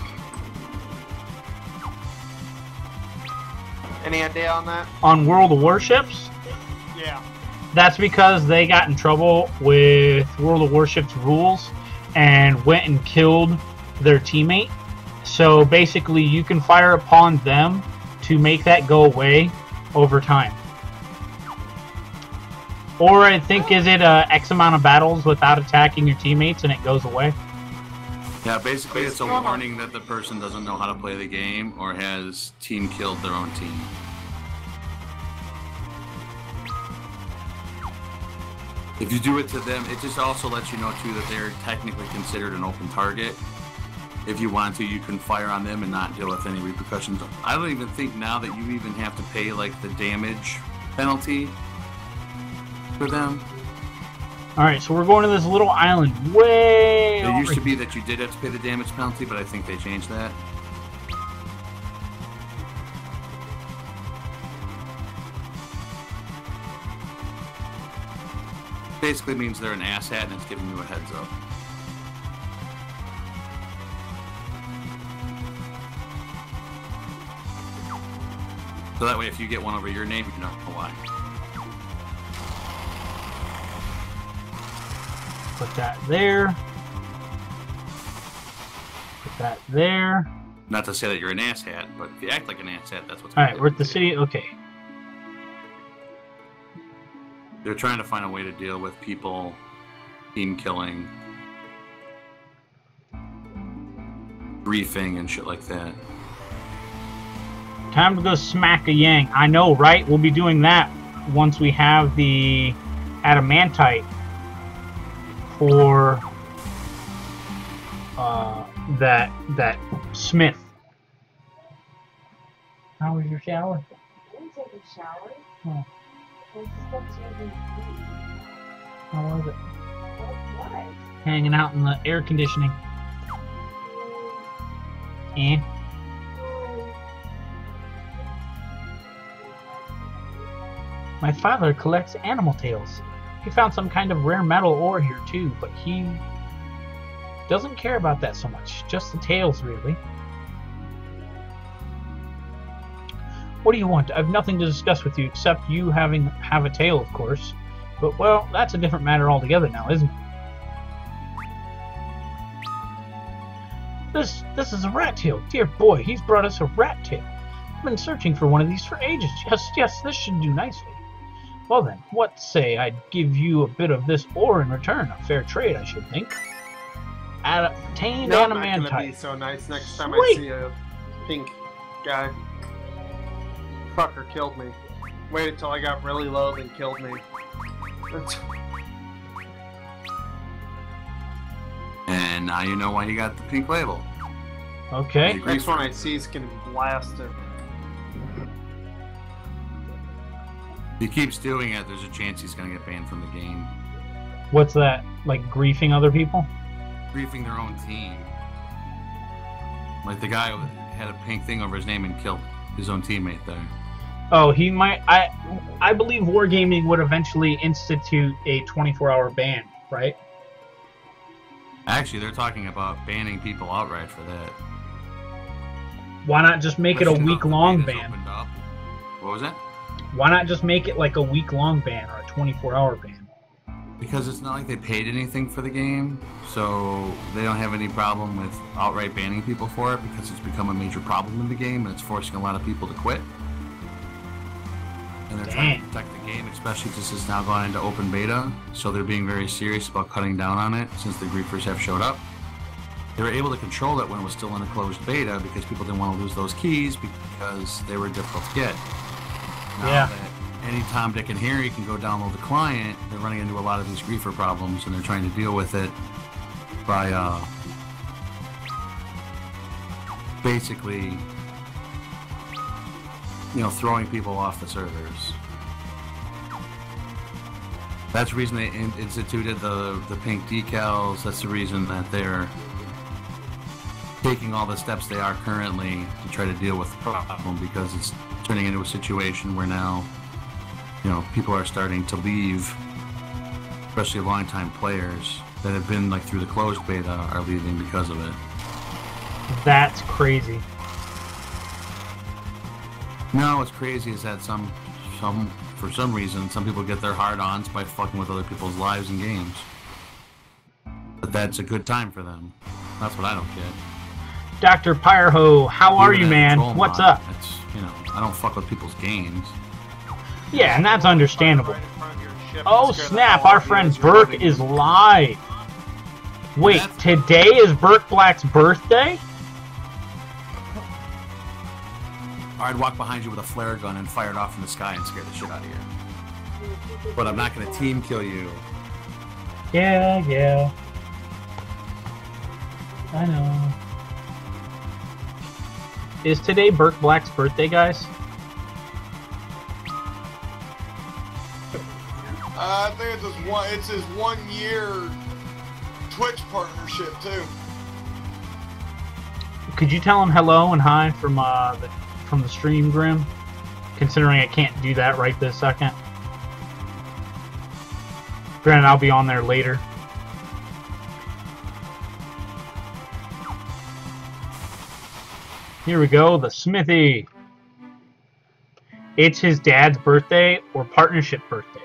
Any idea on that? On World of Warships? Yeah. That's because they got in trouble with World of Warships rules and went and killed their teammate. So basically, you can fire upon them to make that go away over time. Or I think, is it uh, X amount of battles without attacking your teammates and it goes away? Yeah, basically it's a warning that the person doesn't know how to play the game or has team killed their own team. If you do it to them, it just also lets you know too that they're technically considered an open target. If you want to, you can fire on them and not deal with any repercussions. I don't even think now that you even have to pay like the damage penalty for them. Alright, so we're going to this little island way It over used to be here. that you did have to pay the damage penalty, but I think they changed that. Basically means they're an asshat and it's giving you a heads up. So that way if you get one over your name, you know why. Put that there. Put that there. Not to say that you're an asshat, but if you act like an asshat, that's what's Alright, we're at the city. Okay. They're trying to find a way to deal with people team killing, griefing, and shit like that. Time to go smack a Yang. I know, right? We'll be doing that once we have the adamantite for uh, that that Smith. How was your shower? I didn't take a shower. Oh. I just got changing feet. How was it? What? What? Hanging out in the air conditioning. And my father collects animal tails. He found some kind of rare metal ore here too, but he doesn't care about that so much. Just the tails, really. What do you want? I've nothing to discuss with you except you having have a tail, of course. But, well, that's a different matter altogether now, isn't it? This this is a rat tail. Dear boy, he's brought us a rat tail. I've been searching for one of these for ages. Yes, yes, this should do nicely. Well then, what say I'd give you a bit of this ore in return? A fair trade, I should think. Ad obtained No, I'm not gonna be adamantite. so nice next time I Sweet. see a pink guy. Fucker killed me. Waited till I got really low, then killed me. And now you know why he got the pink label. Okay. Next one I see is gonna be blasted. If he keeps doing it, there's a chance he's gonna get banned from the game. What's that? Like griefing other people? Griefing their own team. Like the guy who had a pink thing over his name and killed his own teammate there. Oh, he might. I I believe Wargaming would eventually institute a twenty-four hour ban, right? Actually, they're talking about banning people outright for that. Why not just make it a Especially now week that the long beta's ban? opened up. What was that? Why not just make it like a week long ban or a twenty-four hour ban? Because it's not like they paid anything for the game, so they don't have any problem with outright banning people for it because it's become a major problem in the game and it's forcing a lot of people to quit. and they're Dang. trying to protect the game, especially since it's now gone into open beta. So they're being very serious about cutting down on it since the griefers have showed up. They were able to control it when it was still in a closed beta because people didn't want to lose those keys because they were difficult to get. Now Yeah. that any Tom, Dick, and Harry can go download the client, they're running into a lot of these griefer problems, and they're trying to deal with it by uh, basically, you know, throwing people off the servers. That's the reason they in- instituted the the pink decals. That's the reason that they're taking all the steps they are currently to try to deal with the problem, because it's turning into a situation where now, you know, people are starting to leave, especially longtime players that have been like through the closed beta are leaving because of it. That's crazy. No, what's crazy is that some, some, for some reason, some people get their hard-ons by fucking with other people's lives and games. But that's a good time for them. That's what I don't get. Doctor Pyreho, how are Even you, that man? troll What's mod, up? It's, you know, I don't fuck with people's games. Yeah, and that's understandable. Right in front of your ship Oh and scare the snap, hell our out of you friend as you're Burke loading. is live. Wait, That's- today is Burke Black's birthday? Or I'd walk behind you with a flare gun and fire it off in the sky and scare the shit out of you. But I'm not gonna team kill you. Yeah, yeah. I know. Is today Burke Black's birthday, guys? Uh, I think it's his one. It's his one-year Twitch partnership too. Could you tell him hello and hi from uh the, from the stream, Grim? Considering I can't do that right this second. Granted, I'll be on there later. Here we go, the Smithy. It's his dad's birthday or partnership birthday.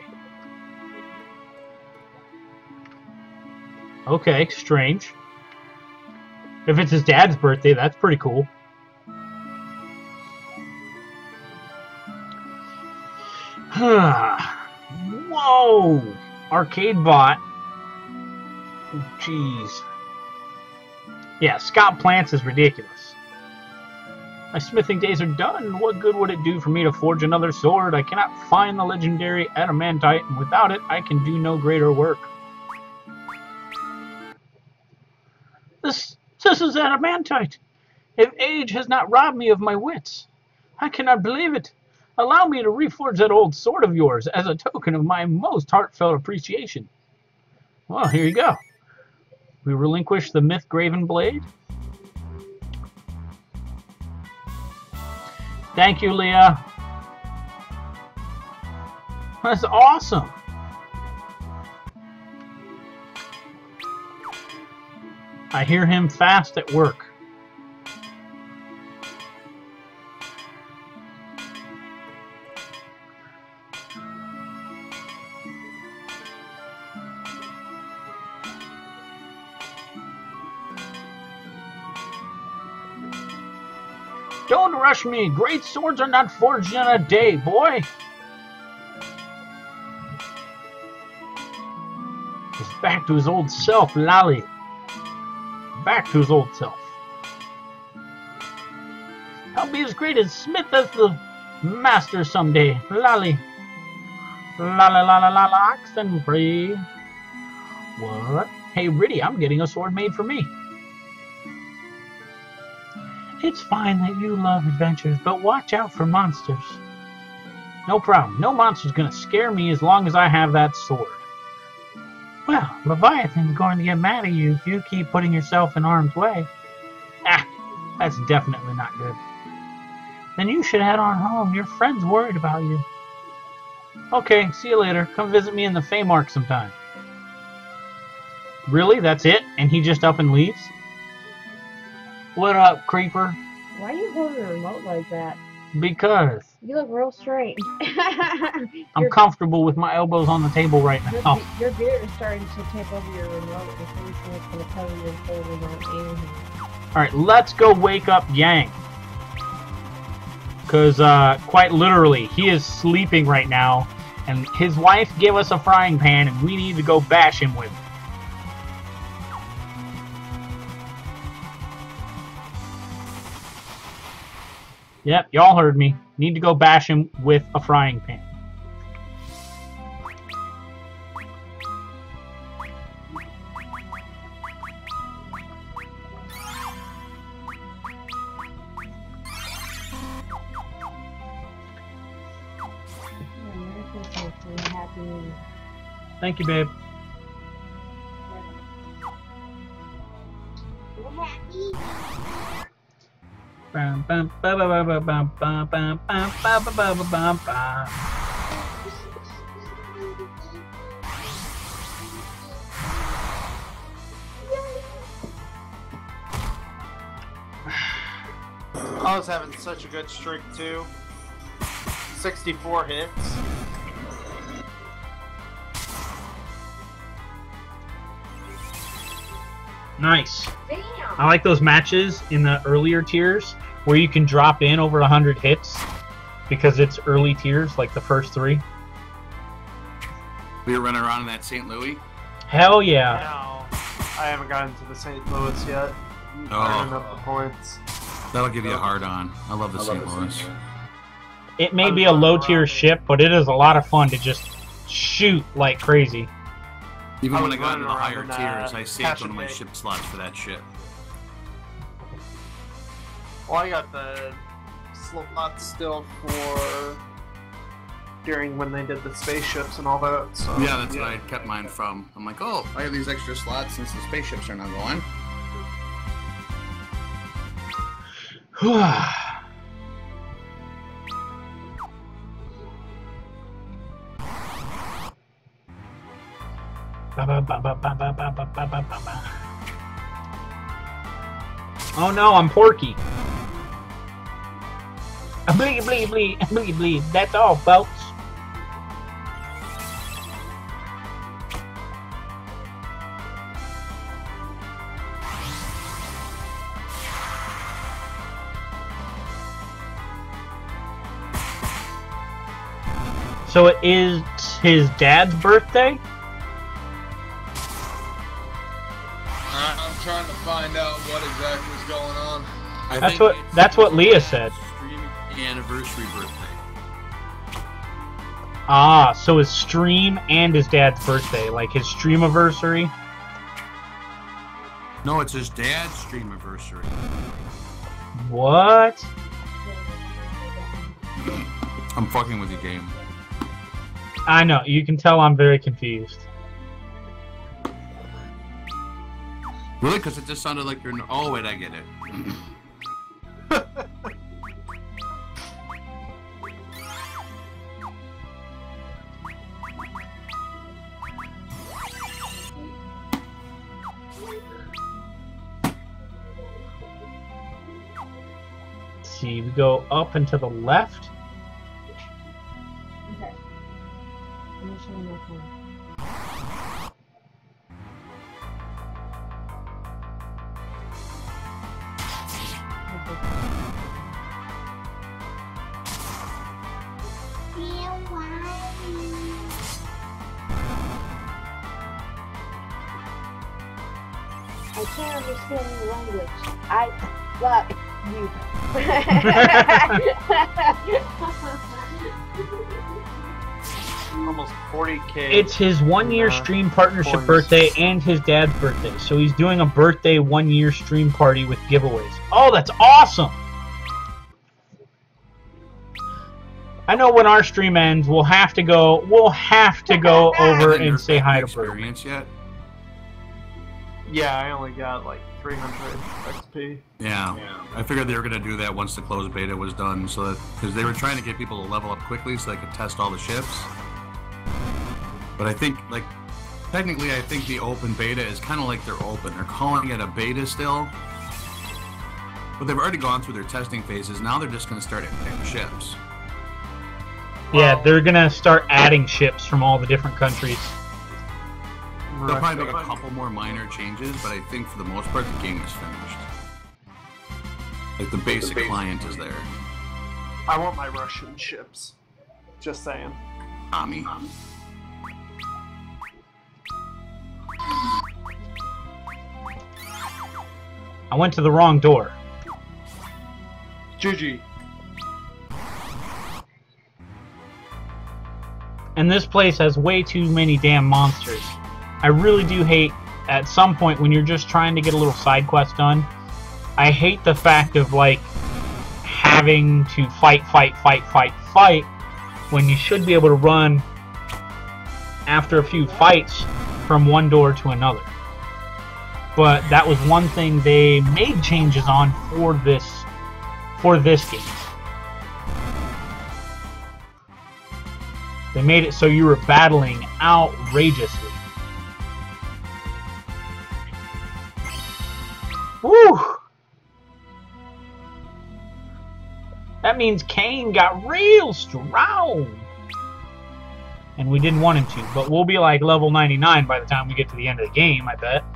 Okay, strange. If it's his dad's birthday, that's pretty cool. Whoa! Arcade bot. Jeez. Yeah, Scott Plants is ridiculous. My smithing days are done. What good would it do for me to forge another sword? I cannot find the legendary adamantite, and without it, I can do no greater work. This, this is adamantite. If age has not robbed me of my wits, I cannot believe it. Allow me to reforge that old sword of yours as a token of my most heartfelt appreciation. Well, here you go. We relinquish the Myth-Graven Blade. Thank you, Leah. That's awesome. I hear him fast at work. Don't rush me. Great swords are not forged in a day, boy. He's back to his old self, Lally. Back to his old self. I'll be as great as Smith as the master someday, Lally. La la la la la la, oxen free. What? Hey, Riddy, I'm getting a sword made for me. It's fine that you love adventures, but watch out for monsters. No problem. No monster's gonna scare me as long as I have that sword. Well, Leviathan's going to get mad at you if you keep putting yourself in harm's way. Ah, that's definitely not good. Then you should head on home. Your friend's worried about you. Okay, see you later. Come visit me in the Feymark sometime. Really? That's it? And he just up and leaves? What up, creeper? Why are you holding the remote like that? Because You look real strange. I'm your, comfortable with my elbows on the table right your, now. be- your beard is starting to take over your remote. If anything, it's going to cover your whole remote. Anything. Alright, let's go wake up Yang. Because, uh, quite literally, he is sleeping right now, and his wife gave us a frying pan, and we need to go bash him with it. Yep, y'all heard me. Need to go bash him with a frying pan. Thank you, babe. Bum, bum, ba, ba, ba, ba, bum, bum, bum, bum, ba, ba, ba, ba, bum, bum. I was having such a good streak too. sixty-four hits. Nice. Damn. I like those matches in the earlier tiers where you can drop in over one hundred hits because it's early tiers, like the first three. We were running around in that Saint Louis. Hell yeah. No, I haven't gotten to the Saint Louis yet. Oh. Earning up the points. That'll give you a hard on. I love the Saint Louis. It may be a low tier ship, but it is a lot of fun to just shoot like crazy. Even I when was I got into the running higher around in, tiers, uh, I saved one of my Passion ship slots for that shit. Well, I got the slot still for during when they did the spaceships and all that. So Yeah, that's what I kept mine from. I'm like, oh, I have these extra slots since the spaceships are not going. Oh no, I'm Porky. Bleed, bleed, bleed, bleed, bleed. That's all, folks. So it is his dad's birthday? I'm trying to find out what exactly is going on. I That's think what it's that's what his Leah said. Stream anniversary birthday. Ah, so his stream and his dad's birthday, like his stream anniversary. No, it's his dad's stream anniversary. What? I'm fucking with you, game. I know, you can tell I'm very confused. Really? Because it just sounded like you're. Oh wait, I get it. Let's see, we go up and to the left. Okay. I'm gonna show you my phone. I can't understand your language. I love you. almost forty K. It's his one year Uh, stream partnership points. birthday and his dad's birthday. So he's doing a birthday one year stream party with giveaways. Oh, that's awesome! I know when our stream ends, we'll have to go. We'll have to go over Haven't and heard say back hi the to Bert. experience yet? Yeah, I only got like three hundred X P. Yeah. Yeah. I figured they were gonna do that once the closed beta was done, so that because they were trying to get people to level up quickly so they could test all the ships. But I think, like, technically, I think the open beta is kind of like they're open. They're calling it a beta still, but they've already gone through their testing phases. Now they're just gonna start adding ships. Yeah, they're gonna start adding ships from all the different countries. They'll probably make a couple more minor changes, but I think for the most part, the game is finished. Like, the basic client is there. I want my Russian ships. Just saying. Tommy. I went to the wrong door. G G. And this place has way too many damn monsters. I really do hate, at some point when you're just trying to get a little side quest done, I hate the fact of, like, having to fight, fight, fight, fight, fight, when you should be able to run after a few fights from one door to another. But that was one thing they made changes on for this, for this game. They made it so you were battling outrageously. Woo! That means Kane got real strong. And we didn't want him to, but we'll be like level ninety-nine by the time we get to the end of the game, I bet.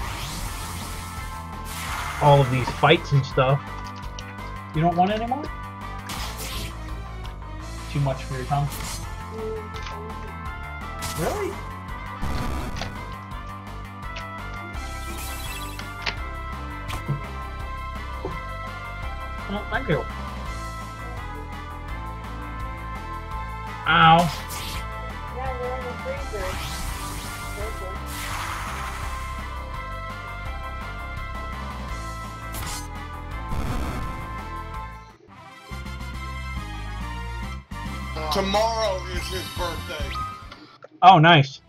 All of these fights and stuff. You don't want any more? Too much for your tongue? Really? Oh, thank you. Ow. Yeah, they're in the freezer. Tomorrow is his birthday. Oh, nice.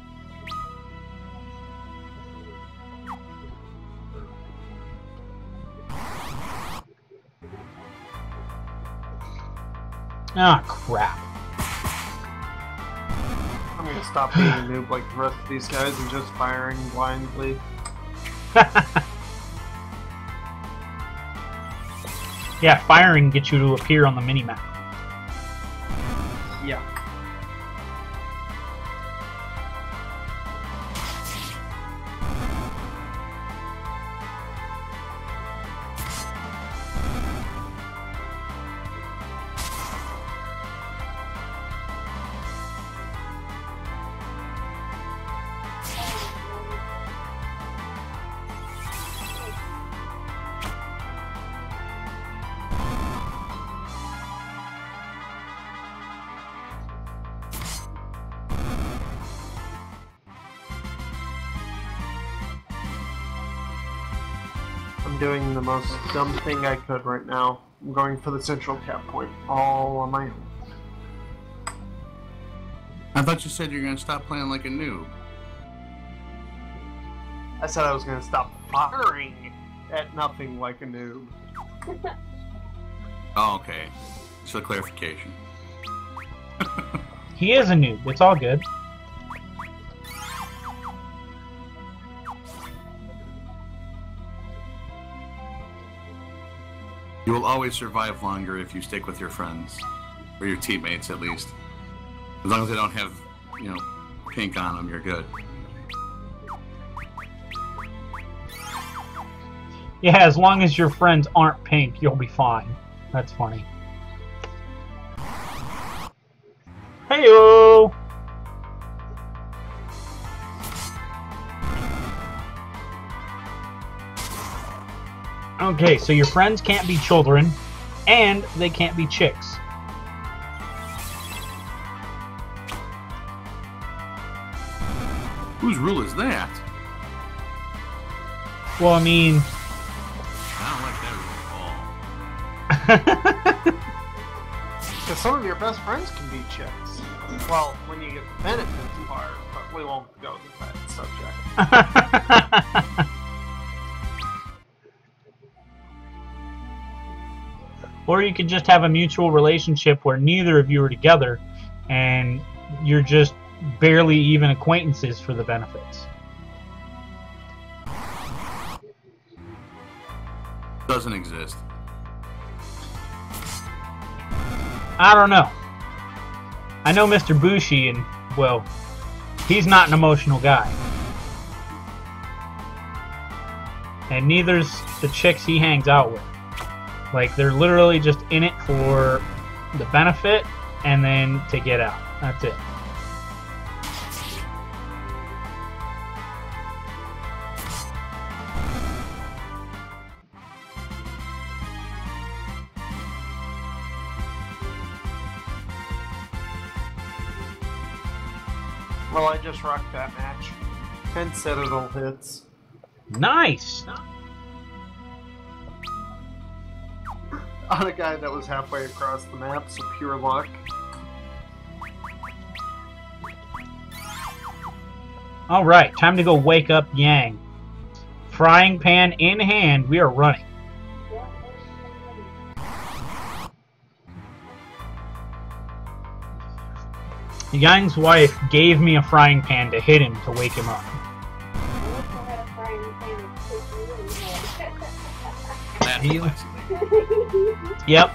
Ah, crap. I'm gonna stop being a noob like the rest of these guys and just firing blindly. Yeah, firing gets you to appear on the minimap. Yeah. I'm doing the most dumb thing I could right now. I'm going for the central cap point, all on my own. I thought you said you were going to stop playing like a noob. I said I was going to stop firing at nothing like a noob. Oh, okay. Just for clarification. He is a noob. It's all good. You will always survive longer if you stick with your friends. Or your teammates, at least. As long as they don't have, you know, pink on them, you're good. Yeah, as long as your friends aren't pink, you'll be fine. That's funny. Hey-o! Okay, so your friends can't be children, and they can't be chicks. Whose rule is that? Well, I mean... I don't like that rule at all. Because some of your best friends can be chicks. Well, when you get the benefits part, but we won't go with that subject. Or you could just have a mutual relationship where neither of you are together and you're just barely even acquaintances for the benefits. Doesn't exist. I don't know. I know Mister Bushi, and, well, he's not an emotional guy. And neither's the chicks he hangs out with. Like, they're literally just in it for the benefit, and then to get out. That's it. Well, I just rocked that match. ten Citadel hits. Nice! On a guy that was halfway across the map, so pure luck. Alright, time to go wake up Yang. Frying pan in hand, we are running. Yang's wife gave me a frying pan to hit him to wake him up. He- Yep.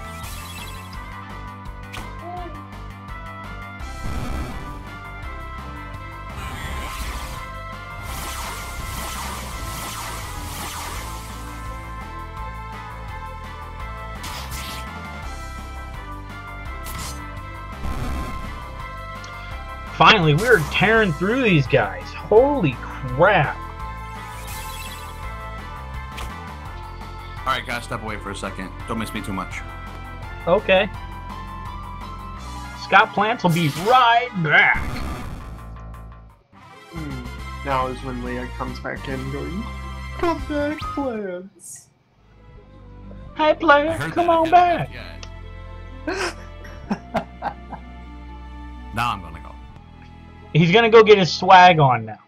Finally, we were tearing through these guys. Holy crap. Alright, gotta step away for a second. Don't miss me too much. Okay. Scott Plants will be right back. Mm. Now is when Leah comes back in going, come back, Plants. Hey, player, come on back. Yeah. Now I'm gonna go. He's gonna go get his swag on now.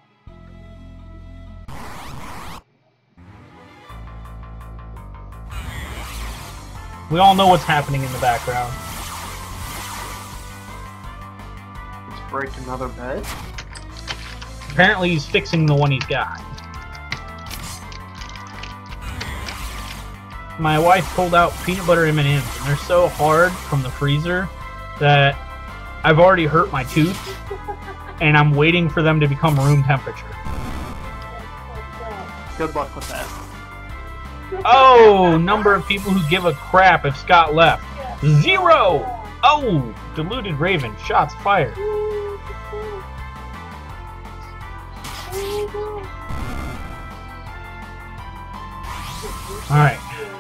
We all know what's happening in the background. Let's break another bed. Apparently he's fixing the one he's got. My wife pulled out peanut butter M and M's, and they're so hard from the freezer that I've already hurt my tooth, and I'm waiting for them to become room temperature. Good luck with that. Oh, number of people who give a crap if Scott left. Zero! Oh, deluded Raven. Shots fired. Alright.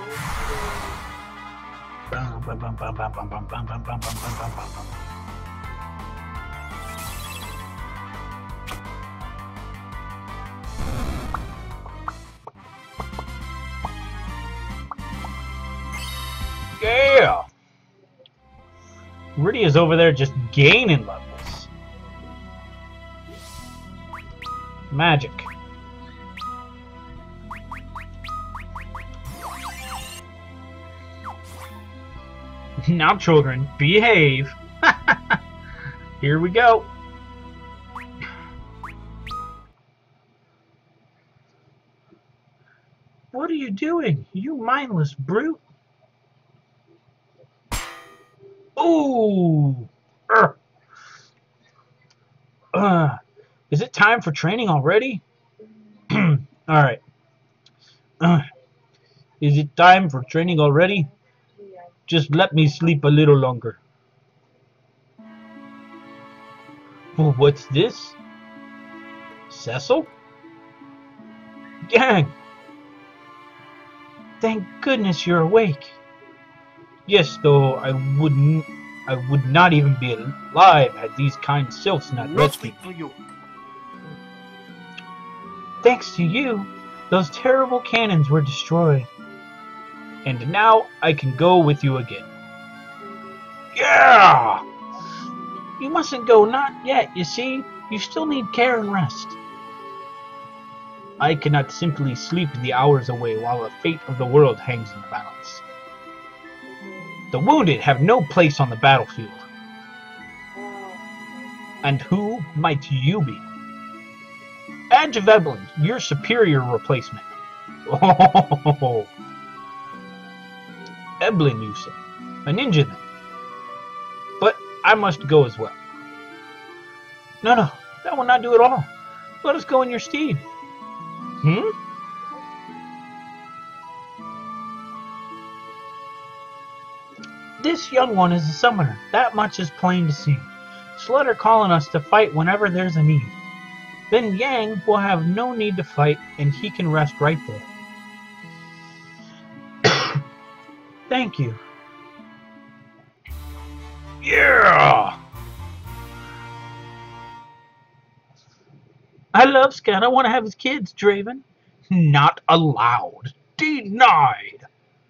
Yeah! Rydia's over there just gaining levels. Magic. Now, children, behave. Here we go. What are you doing, you mindless brute? Ooh! Urgh. Uh, is it time for training already? Alright. Uh, is it time for training already? Just let me sleep a little longer. Well, what's this? Cecil? Gang! Thank goodness you're awake. Yes, though I wouldn't, I would not even be alive had these kind sylphs not rescued me. Thanks to you, those terrible cannons were destroyed. And now I can go with you again. Yeah! You mustn't go, not yet, you see. You still need care and rest. I cannot simply sleep the hours away while the fate of the world hangs in the balance. The wounded have no place on the battlefield. And who might you be? Edge of Eblin, your superior replacement. Oh, Eblin, you say? A ninja then? But I must go as well. No, no, that will not do at all. Let us go in your stead. Hmm? This young one is a summoner. That much is plain to see. So let her call on us to fight whenever there's a need. Then Yang will have no need to fight, and he can rest right there. Thank you. Yeah! I love Scout. I want to have his kids, Draven. Not allowed. Denied.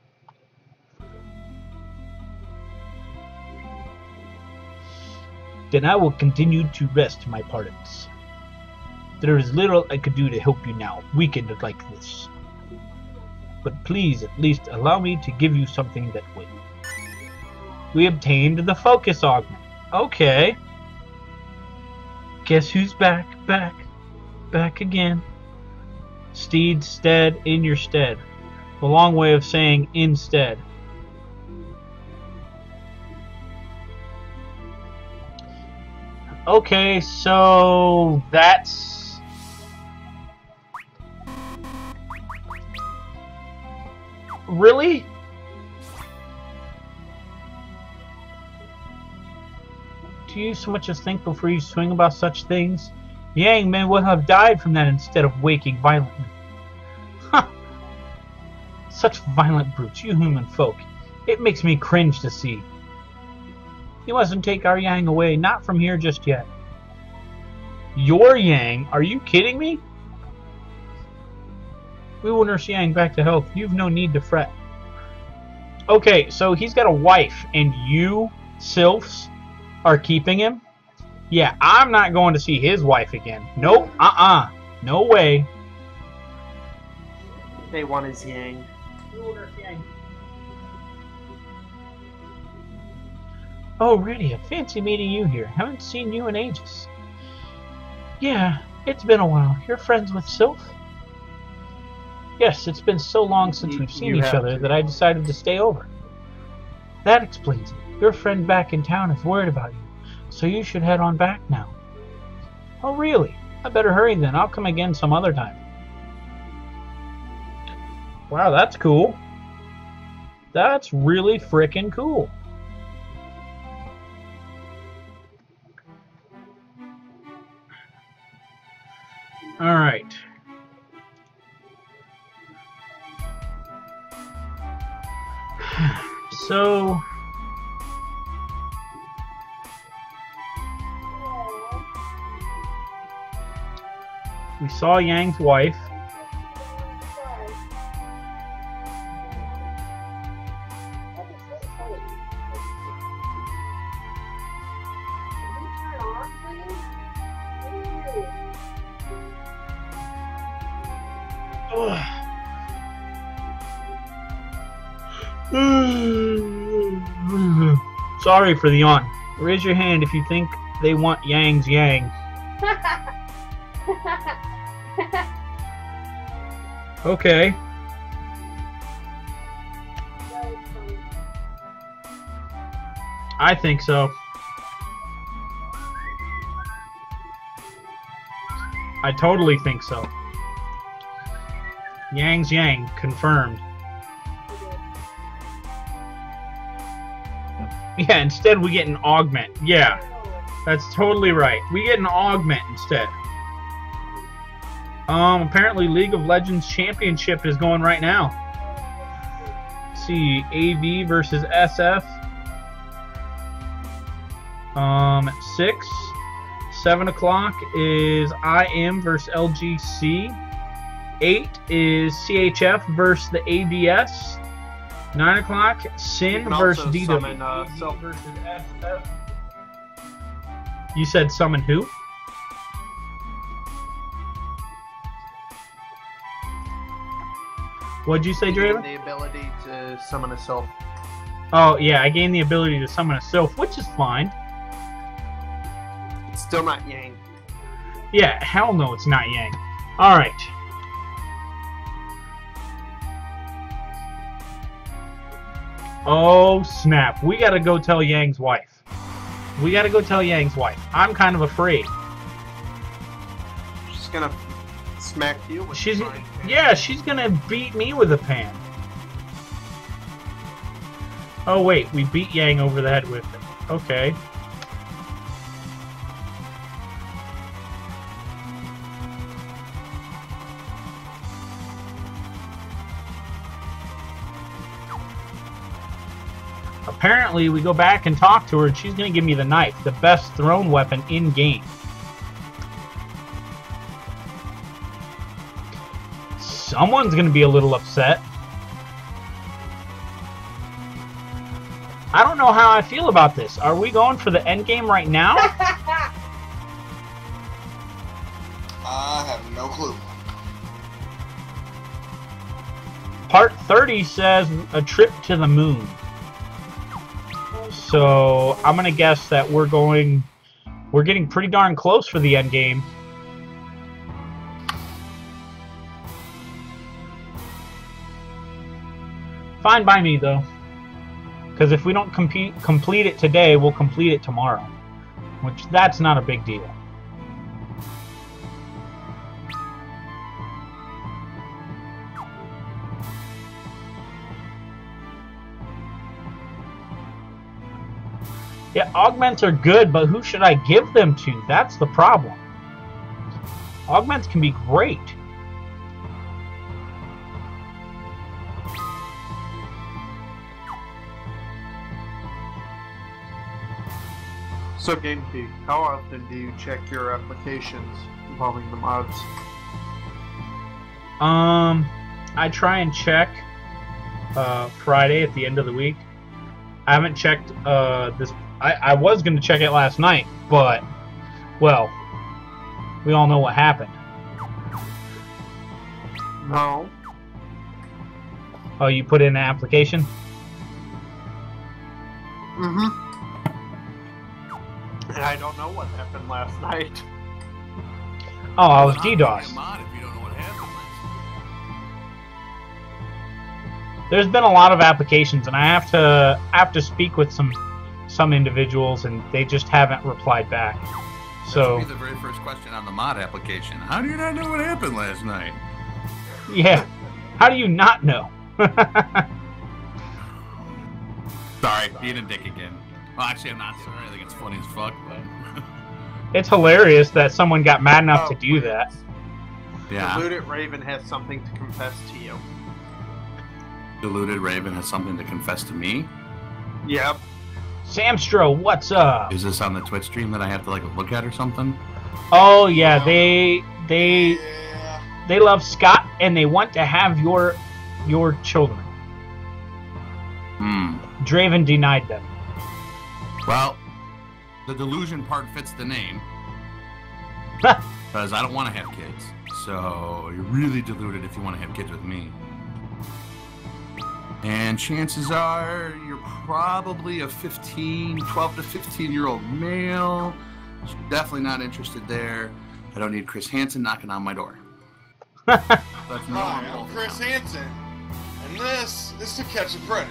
Then I will continue to rest my parts. There is little I could do to help you now, weakened like this. But please at least allow me to give you something that will. We obtained the focus augment. Okay. Guess who's back, back, back again. Steed, stead, in your stead. A long way of saying instead. Okay, so that's... Really? Do you so much as think before you swing about such things? Yang may well have died from that instead of waking violently. Huh. Such violent brutes, you human folk. It makes me cringe to see. You mustn't take our Yang away, not from here just yet. Your Yang? Are you kidding me? We will nurse Yang back to health. You've no need to fret. Okay, so he's got a wife, and you, Sylphs, are keeping him? Yeah, I'm not going to see his wife again. Nope, uh-uh. No way. They want his Yang. Oh, Rydia, fancy meeting you here. Haven't seen you in ages. Yeah, it's been a while. You're friends with Sylph? Yes, it's been so long since You- we've seen you each have other to. that I decided to stay over. That explains it. Your friend back in town is worried about you, so you should head on back now. Oh, really? I better hurry then. I'll come again some other time. Wow, that's cool. That's really frickin' cool. All right. So we saw Yang's wife. Sorry for the yawn. Raise your hand if you think they want Yang's Yang. Okay. I think so. I totally think so. Yang's Yang, confirmed. Yeah, instead we get an augment. Yeah, that's totally right. We get an augment instead. Um, apparently League of Legends Championship is going right now. Let's see, A V versus S F. Um, at six. seven o'clock is I M versus L G C. eight is C H F versus the A D S. nine o'clock, Sin can versus also D W. summon, uh, A V self- versus S F. You said summon who? What'd you say, Draven? The ability to summon a self. Oh, yeah, I gained the ability to summon a Sylph, which is fine. It's still not Yang. Yeah, hell no, it's not Yang. Alright. Oh, snap. We gotta go tell Yang's wife. We gotta go tell Yang's wife. I'm kind of afraid. She's gonna smack you with She's, a frying pan. yeah, she's gonna beat me with a pan. Oh wait, we beat Yang over the head with it. Okay. Apparently, we go back and talk to her, and she's going to give me the knife, the best thrown weapon in game. Someone's going to be a little upset. I don't know how I feel about this. Are we going for the end game right now? I have no clue. Part thirty says a trip to the moon. So I'm gonna guess that we're going, we're getting pretty darn close for the end game. Fine by me though, because if we don't compete, complete it today, we'll complete it tomorrow, which that's not a big deal. Yeah, augments are good, but who should I give them to? That's the problem. Augments can be great. So, GameKey, how often do you check your applications involving the mods? Um, I try and check uh, Friday at the end of the week. I haven't checked uh, this. I, I was going to check it last night, but, well, we all know what happened. No. Oh, you put in an application? Mm-hmm. And I don't know what happened last night. Oh, I was DDoS. There's been a lot of applications, and I have to I have to speak with some some individuals, and they just haven't replied back. So that should be the very first question on the mod application. How do you not know what happened last night? Yeah. How do you not know? Sorry, being a dick again. Well, actually, I'm not sorry. I think it's funny as fuck, but it's hilarious that someone got mad enough Oh, to do that. yeah. Deluded Raven has something to confess to you. Deluded Raven has something to confess to me. Yep. Samstro, what's up? Is this on the Twitch stream that I have to like look at or something? Oh yeah, they they Yeah. they love Scott, and they want to have your your children. Hmm. Draven denied them. Well, the delusion part fits the name. Because I don't want to have kids. So you're really deluded if you want to have kids with me. And chances are you're probably a fifteen, twelve to fifteen year old male. Definitely not interested there. I don't need Chris Hansen knocking on my door. That's Hi, normal. I'm Chris Hansen, and this is To Catch a Predator.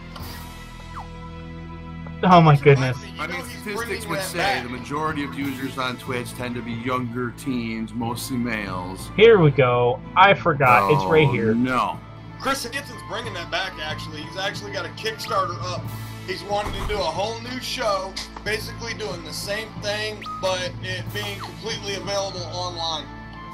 Oh my goodness. I mean, statistics would say the majority of users on Twitch tend to be younger teens, mostly males. Here we go. I forgot. It's right Oh, here. No. Chris Hansen's bringing that back, actually. He's actually got a Kickstarter up. He's wanting to do a whole new show, basically doing the same thing, but it being completely available online.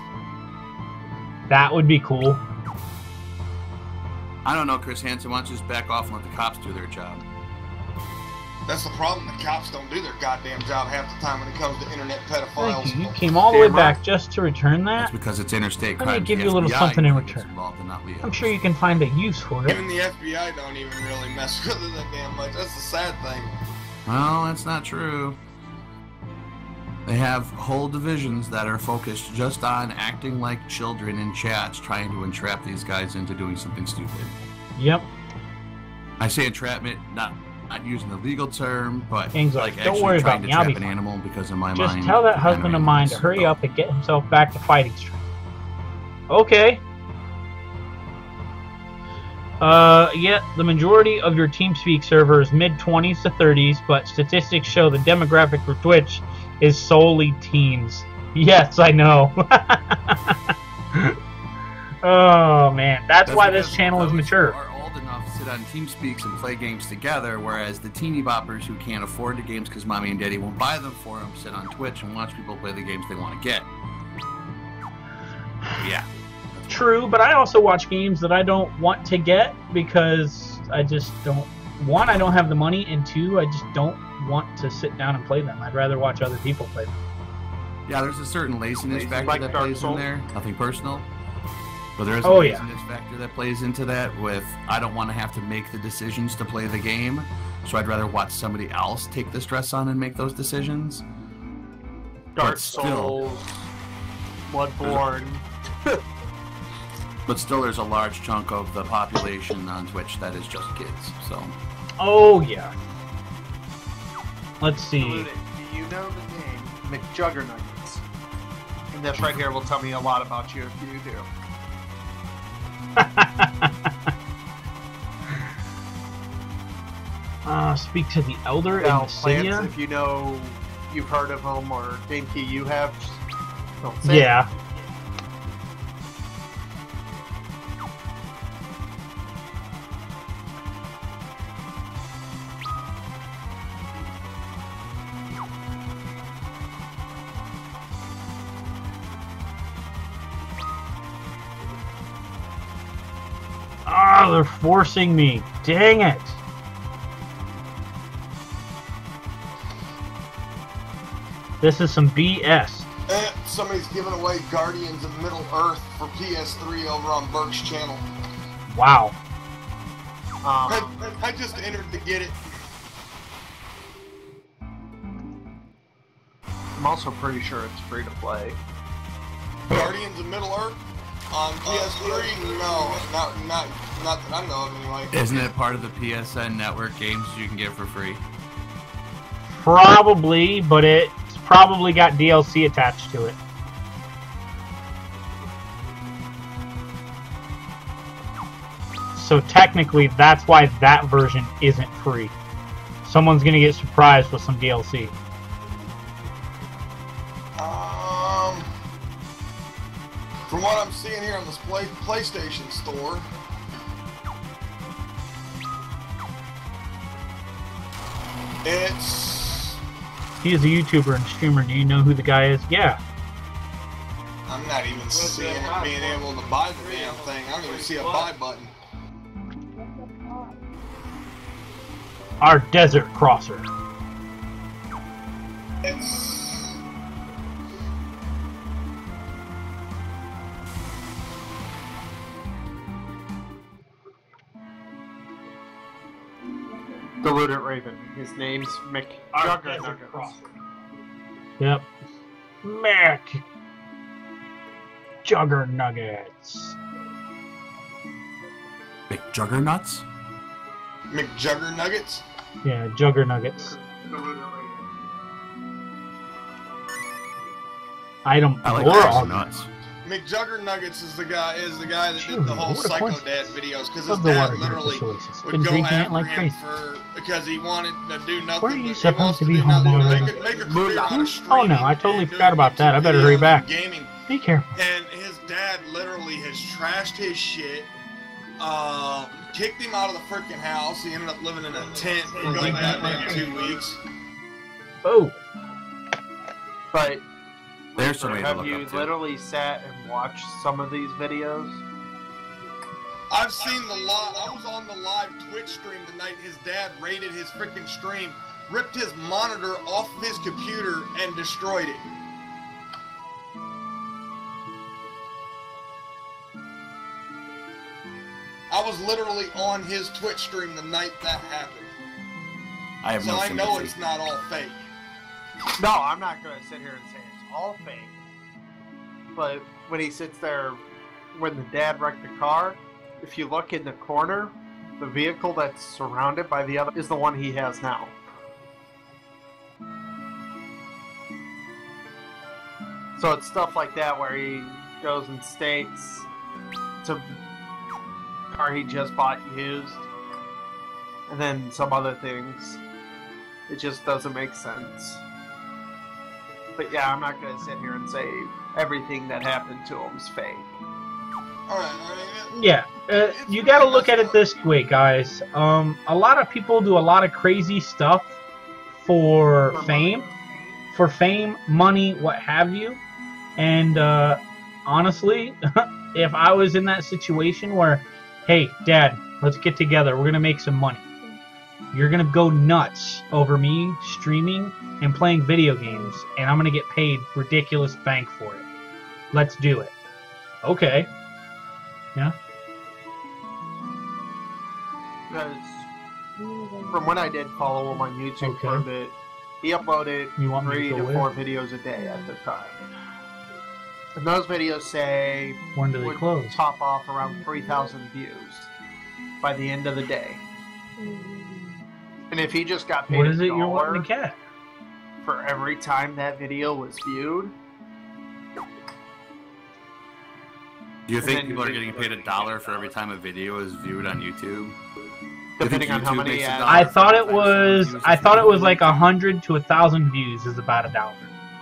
That would be cool. I don't know, Chris Hansen. Why don't you just back off and let the cops do their job? That's the problem. The cops don't do their goddamn job half the time when it comes to internet pedophiles. Thank you. You came all the way Damn back right. just to return That's that? because it's interstate Let me crime. give The you a little F B I something in gets return. involved and not Leo. I'm sure you can find a use for it. Even the F B I don't even really mess with it that damn much. That's the sad thing. Well, that's not true. They have whole divisions that are focused just on acting like children in chats, trying to entrap these guys into doing something stupid. Yep. I say entrapment, not not using the legal term, but King's like like, don't actually worry trying about to me, I'll trap be an fine. animal because in my Just mind. tell that they're husband of mine to animals, hurry so- up and get himself back to fighting strength. Okay. Uh, yeah, the majority of your TeamSpeak server is mid twenties to thirties, but statistics show the demographic for Twitch is solely teens. Yes, I know. Oh man, that's, That's why because this channel is those mature. who are old enough sit on TeamSpeaks and play games together, whereas the teeny boppers who can't afford the games because mommy and daddy won't buy them for them sit on Twitch and watch people play the games they want to get. Yeah. True, but I also watch games that I don't want to get because I just don't. One, I don't have the money, and two, I just don't want to sit down and play them. I'd rather watch other people play them. Yeah, there's a certain laziness Lazy factor like that Dark plays in Souls. there. Nothing personal. But there is a Oh, yeah. laziness factor that plays into that with I don't want to have to make the decisions to play the game, so I'd rather watch somebody else take the stress on and make those decisions. Dark But still- Souls, Bloodborne. But still, there's a large chunk of the population on Twitch that is just kids. So Oh, yeah. Let's see. Do you know the name McJuggernuggets? And this right here will tell me a lot about you if you do. uh, speak to the Elder Now, in Plants, Messinia. if you know, you've heard of them, or Dinky, you have. just Don't say it. Yeah. Ah, they're forcing me. Dang it. This is some B S. Eh, somebody's giving away Guardians of Middle Earth for P S three over on Burke's channel. Wow. Um, I, I just entered to get it. I'm also pretty sure it's free to play. Guardians of Middle Earth on P S three? No, not not not that I know of anyway. isn't it part of the P S N network games you can get for free? Probably, but it's probably got D L C attached to it. So technically, that's why that version isn't free. Someone's gonna get surprised with some D L C. Um, from what I'm seeing here on this play, PlayStation store, it's. He is a YouTuber and streamer. Do you know who the guy is? Yeah. I'm not even seeing it being able to buy the damn thing. I don't even see a buy button. Our Desert Crosser. It's. Deluded Raven. His name's Our Desert McJuggernuggets. Crosser. Yep. Mac. Juggernuggets. Big juggernauts? McJuggernuggets? Yeah, Juggernuggets. Item I like or those augment. nuts. McJuggernuggets is the guy is the guy that Phew, did the whole what a Psycho coincidence. Dad videos because his Love the dad water here at literally this Oasis. would Been go drinking it after like him crazy. for because he wanted to do nothing. Where are you but he supposed wants to to be, do nothing but homeboy? make a, make a career out of Oh streaming no, I totally and forgot doing about that. I better YouTube hurry videos back. and Gaming. Be careful. And his dad literally has trashed his shit, uh, kicked him out of the freaking house. He ended up living in a tent for like goddamn two weeks. Oh, But There's somebody to have look you up to. literally sat and watched some of these videos? I've seen the live. I was on the live Twitch stream the night his dad raided his freaking stream, ripped his monitor off of his computer, and destroyed it. I was literally on his Twitch stream the night that happened. I have So no I know sympathy. it's not all fake. No, I'm not going to sit here and say it's all fake. But when he sits there, when the dad wrecked the car, if you look in the corner, the vehicle that's surrounded by the other is the one he has now. So it's stuff like that where he goes and states to car he just bought used, and then some other things. It just doesn't make sense. But yeah, I'm not gonna sit here and say everything that happened to him is fake. All right, all right. Yeah, uh, you got to look at it this way, guys. Um, a lot of people do a lot of crazy stuff for fame, for fame, money, what have you. And uh, honestly, if I was in that situation where, hey, Dad, let's get together, we're gonna make some money. You're gonna go nuts over me streaming and playing video games, and I'm gonna get paid ridiculous bank for it. Let's do it. Okay. Yeah. Because from when I did follow him on YouTube Okay. for a bit, he uploaded You want me three to to go four in? videos a day at the time. And those videos say When do they would close? top off around three thousand views by the end of the day. And if he just got paid What is a it you're wanting dollar to get? for every time that video was viewed, Do you And think then people are you- getting paid a dollar for every time a video is viewed on YouTube? depending on how YouTube many makes a ads. dollar? I thought it was. I thought it was like a hundred to a thousand views is about a dollar.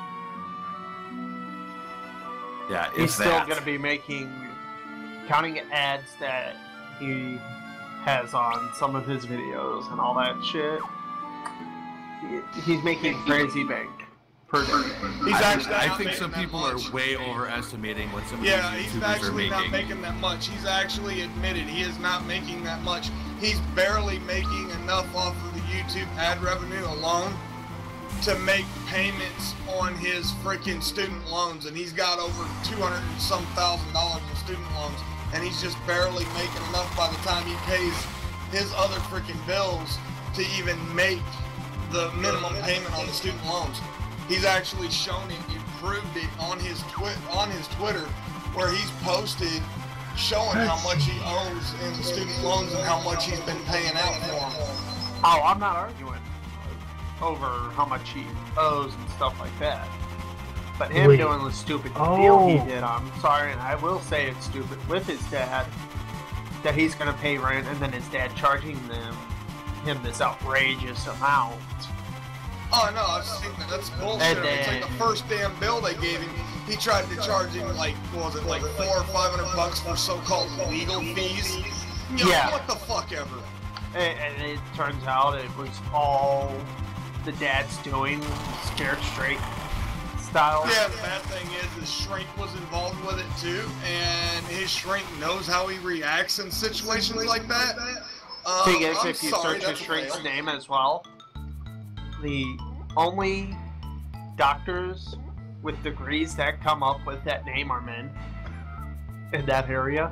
Yeah, He's it's still that. going to be making, counting ads that he has on some of his videos and all that shit. he- He's making crazy bank per day. He's I, actually I not think making some that people much. are way overestimating what some of Yeah, these he's YouTubers are actually not making. making that much. He's actually admitted he is not making that much. He's barely making enough off of the YouTube ad revenue alone to make payments on his freaking student loans, and he's got over two hundred and some thousand dollars in student loans, and he's just barely making enough by the time he pays his other freaking bills to even make the minimum payment on the student loans. He's actually shown it, he proved it on his twi- on his Twitter, where he's posted showing how much he owes in student loans and how much he's been paying out for them. Oh, I'm not arguing over how much he owes and stuff like that. But him Wait. doing the stupid Oh. deal he did, I'm sorry, and I will say it's stupid, with his dad, that he's going to pay rent and then his dad charging them him this outrageous amount. Oh no, I've seen that. That's bullshit. And It's like then- the first damn bill they gave him. He tried to charge him like, what was it, like four or five hundred bucks for so-called legal fees. Yo, Yeah. what the fuck ever? And, and it turns out it was all the dad's doing, scared straight style. Yeah, the bad thing is his shrink was involved with it too, and his shrink knows how he reacts in situations like that. Um, Thing is, I'm if you sorry, search his that's shrink's real. name as well, the only doctors with degrees that come up with that name are men in that area,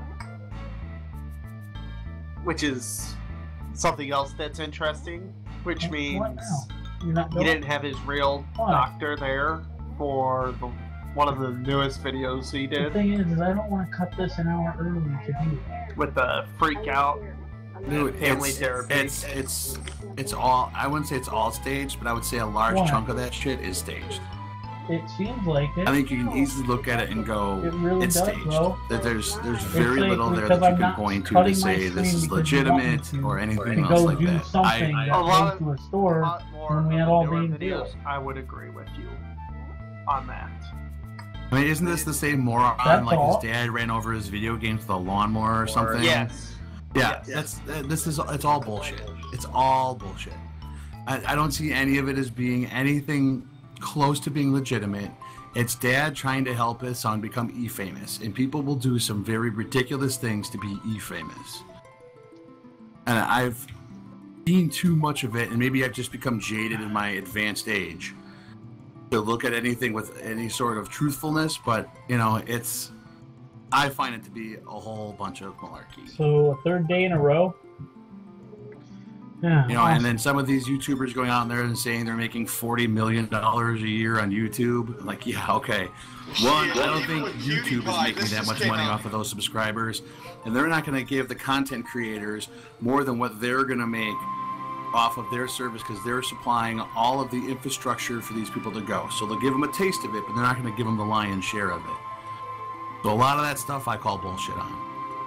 which is something else that's interesting, which means What now? You're not he going? didn't have his real Why? doctor there for the, one of the newest videos he The did thing is, is I don't want to cut this an hour early to do that. with the freak out. Dude, Family it's, therapy. It's it's it's all. I wouldn't say it's all staged, but I would say a large Why? chunk of that shit is staged. It seems like it. I think you can easily look at it and go, It really it's does, staged. bro. That there's there's very like- little there because that you I'm can not point to to cutting my say this screen is because you want me legitimate to, or to anything go else like do that. something I, that A lot goes of- to a store A lot more when we of had the all newer being videos, deals. I would agree with you on that. I mean, isn't this the same moron That's like all. his dad ran over his video games with a lawnmower or something? Yes. Yeah, Yes. that's uh, this is it's all bullshit. It's all bullshit. I, I don't see any of it as being anything close to being legitimate. It's dad trying to help his son become e-famous, and people will do some very ridiculous things to be e-famous. And I've seen too much of it, and maybe I've just become jaded in my advanced age to look at anything with any sort of truthfulness. But you know, it's I find it to be a whole bunch of malarkey. So a third day in a row. Yeah. You know, and then some of these YouTubers going out there and saying they're making forty million dollars a year on YouTube. Like, yeah, okay. One, Shit, I don't even think with YouTube is PewDiePie, making this that just much came money out. off of those subscribers. And they're not going to give the content creators more than what they're going to make off of their service because they're supplying all of the infrastructure for these people to go. So they'll give them a taste of it, but they're not going to give them the lion's share of it. So a lot of that stuff I call bullshit on.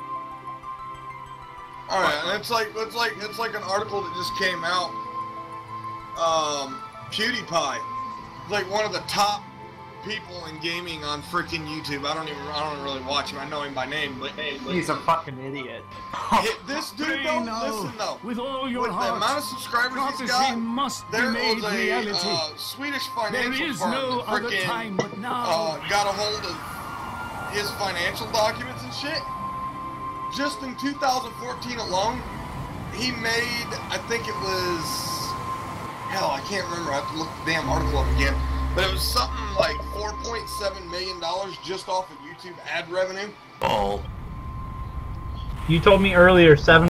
All right, and it's like it's like it's like an article that just came out. Um, PewDiePie, like one of the top people in gaming on freaking YouTube. I don't even, I don't really watch him. I know him by name, but He's a fucking idiot. this dude, though, listen though. With all your With the heart, amount of subscribers prophecy he's got, must be there made was a reality. uh, Swedish There financial is firm no that other freaking time but now. uh, got a hold of his financial documents and shit. Just in two thousand fourteen alone, he made, I think it was, hell, I can't remember. I have to look the damn article up again. But it was something like four point seven million dollars just off of YouTube ad revenue. Oh. You told me earlier seven